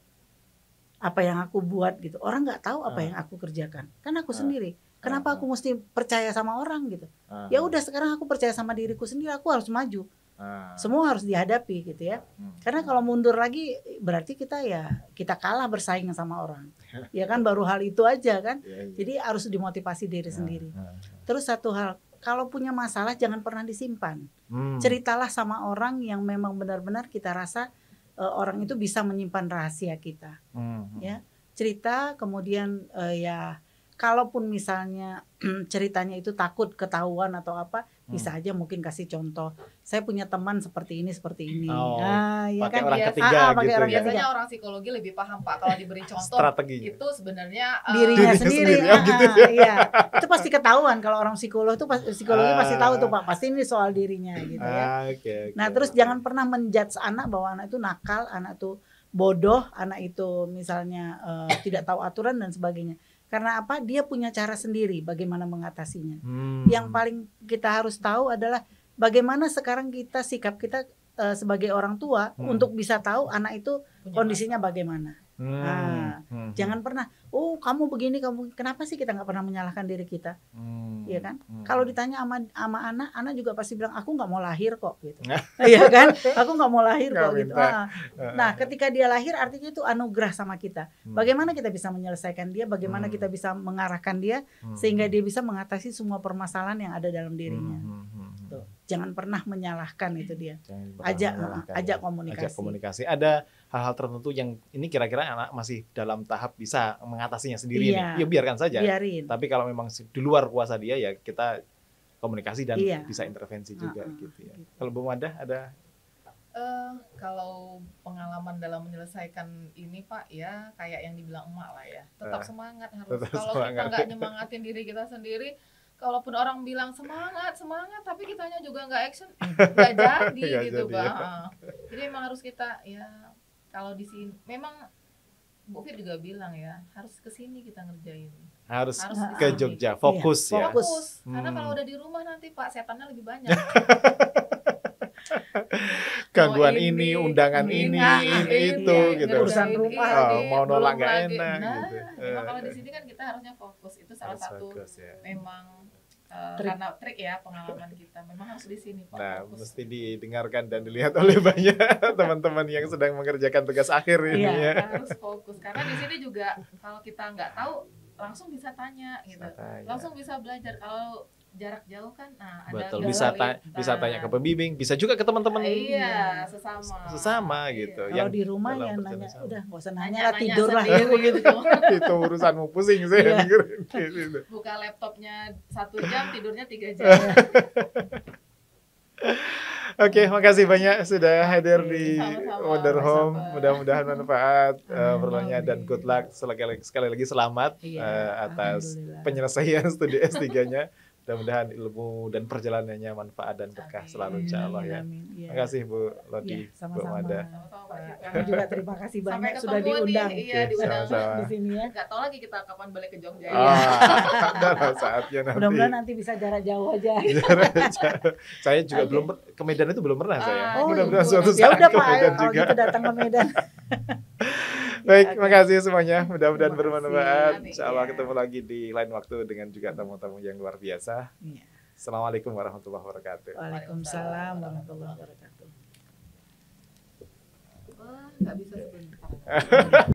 apa yang aku buat gitu. Orang nggak tahu apa uh. yang aku kerjakan. Kan aku uh. sendiri. Kenapa aku mesti percaya sama orang gitu? Uh-huh. Ya udah sekarang aku percaya sama diriku sendiri, aku harus maju. Uh-huh. Semua harus dihadapi gitu ya. Uh-huh. Karena kalau mundur lagi berarti kita ya kita kalah bersaing sama orang. Ya kan baru hal itu aja kan. Yeah, yeah. Jadi harus dimotivasi diri uh-huh. sendiri. Uh-huh. Terus satu hal, kalau punya masalah jangan pernah disimpan. Uh-huh. Ceritalah sama orang yang memang benar-benar kita rasa uh, orang itu bisa menyimpan rahasia kita. Uh-huh. Ya, cerita kemudian uh, ya kalaupun misalnya ceritanya itu takut ketahuan atau apa, hmm. bisa aja mungkin kasih contoh. Saya punya teman seperti ini, seperti ini. Oh, nah, ya kan orang ketiga ah, gitu orang ya. Biasanya orang psikologi lebih paham Pak kalau diberi contoh. Strateginya. Itu sebenarnya uh, dirinya, dirinya sendiri. sendiri. Ah, gitu ya. Iya. Itu pasti ketahuan kalau orang psikolog itu psikologi ah. pasti tahu tuh Pak. Pasti ini soal dirinya gitu ya. Ah, okay, okay. Nah, terus jangan pernah menjudge anak bahwa anak itu nakal, anak itu bodoh, anak itu misalnya uh, tidak tahu aturan dan sebagainya. Karena apa? Dia punya cara sendiri bagaimana mengatasinya. Hmm. Yang paling kita harus tahu adalah bagaimana sekarang kita sikap kita uh, sebagai orang tua hmm. untuk bisa tahu anak itu punya kondisinya masalah. Bagaimana. Hmm. Nah, hmm. jangan pernah, oh kamu begini, kamu kenapa sih kita nggak pernah menyalahkan diri kita, hmm. ya kan? Hmm. Kalau ditanya sama, sama anak, anak juga pasti bilang aku nggak mau lahir kok, gitu, ya kan? Aku nggak mau lahir kok, gitu. Nah, nah, ketika dia lahir artinya itu anugerah sama kita. Bagaimana kita bisa menyelesaikan dia, bagaimana hmm. kita bisa mengarahkan dia hmm. sehingga dia bisa mengatasi semua permasalahan yang ada dalam dirinya. Hmm. Hmm. Tuh. Jangan pernah menyalahkan itu dia. Ajak, ajak komunikasi. Ajak komunikasi. Ada hal-hal tertentu yang ini kira-kira anak masih dalam tahap bisa mengatasinya sendiri iya. nih. Ya biarkan saja. Biarin. Tapi kalau memang di luar kuasa dia ya kita komunikasi dan iya. bisa intervensi juga uh-uh. gitu ya. Gitu. Kalau Bu Mawadah ada? Uh, kalau pengalaman dalam menyelesaikan ini Pak ya kayak yang dibilang emak lah ya. Tetap uh, semangat harus. Tetap kalau semangat. Kita nggak nyemangatin diri kita sendiri. Kalaupun orang bilang semangat, semangat, tapi kitanya juga nggak action, nggak jadi gitu Bang. Ya. Jadi memang harus kita ya kalau di sini, memang Bu Fir juga bilang ya harus ke sini kita ngerjain. Harus, harus ke Jogja, fokus iya, ya. Fokus, hmm. karena kalau udah di rumah nanti Pak setannya lebih banyak. Gangguan ini, ini, undangan ini, ini, ini itu, ini, gitu. Urusan rumah, oh, mau nolak nggak enak. Nah, gitu. memang kalau di sini kan kita harusnya fokus. Itu salah harus satu fokus, ya. Memang uh, Trik. karena trik ya pengalaman kita. Memang harus di sini Pak. Nah, fokus. mesti didengarkan dan dilihat oleh banyak teman-teman yang sedang mengerjakan tugas akhir ini Iya. ya. Harus fokus karena di sini juga kalau kita nggak tahu langsung bisa tanya gitu. Bisa tanya. Langsung bisa belajar. Kalau jarak jauh kan, nah ada Betul, kendala. bisa ta- bisa tanya ke pembimbing, bisa juga ke teman-teman Iya, sesama. sesama gitu. Iya. Kalau di rumah dalam ya perjalanan nanya, sama. udah nggak usah nanya Nanya- lah, nanya tidur lah sendiri dulu gitu. Itu urusanmu, pusing saya Iya. dengerin gitu. Buka laptopnya satu jam, tidurnya tiga jam. Oke, makasih banyak sudah hadir Oke, di sama-sama, Wonder Home. sama-sama. Mudah-mudahan manfaat uh, Amin. obrolannya dan good luck sekali, sekali lagi selamat Iya, uh, atas alhamdulillah. penyelesaian studi S tiga-nya. Mudah-mudahan ilmu dan perjalanannya manfaat dan berkah Amin. selalu insya Allah ya. Amin, amin. Iya. Terima kasih Bu Lodi, Iya, Bu sama-sama. Mada. Sama-sama, Pak Pak. Syukran. Kami juga terima kasih Sampai banyak sudah ketemu nih, diundang iya, Oke, diundang. sama-sama. di sini ya. Nggak tahu lagi kita kapan balik ke Jogja ya. Ah, adalah saatnya nanti. Mudah-mudahan nanti bisa jarak jauh aja. Saya juga Oke. belum per- ke Medan itu belum pernah saya. Ah, Mudah-mudahan gitu. suatu Ya saat udah ke Pak, Medan ayo kalau juga. gitu datang ke Medan. Baik, Oke. makasih semuanya. Mudah-mudahan Terima bermanfaat. kasih. Insya Allah Iya. ketemu lagi di lain waktu dengan juga tamu-tamu yang luar biasa. Iya. Assalamualaikum warahmatullahi wabarakatuh. Waalaikumsalam warahmatullahi wabarakatuh. Wah, nggak bisa sebentar.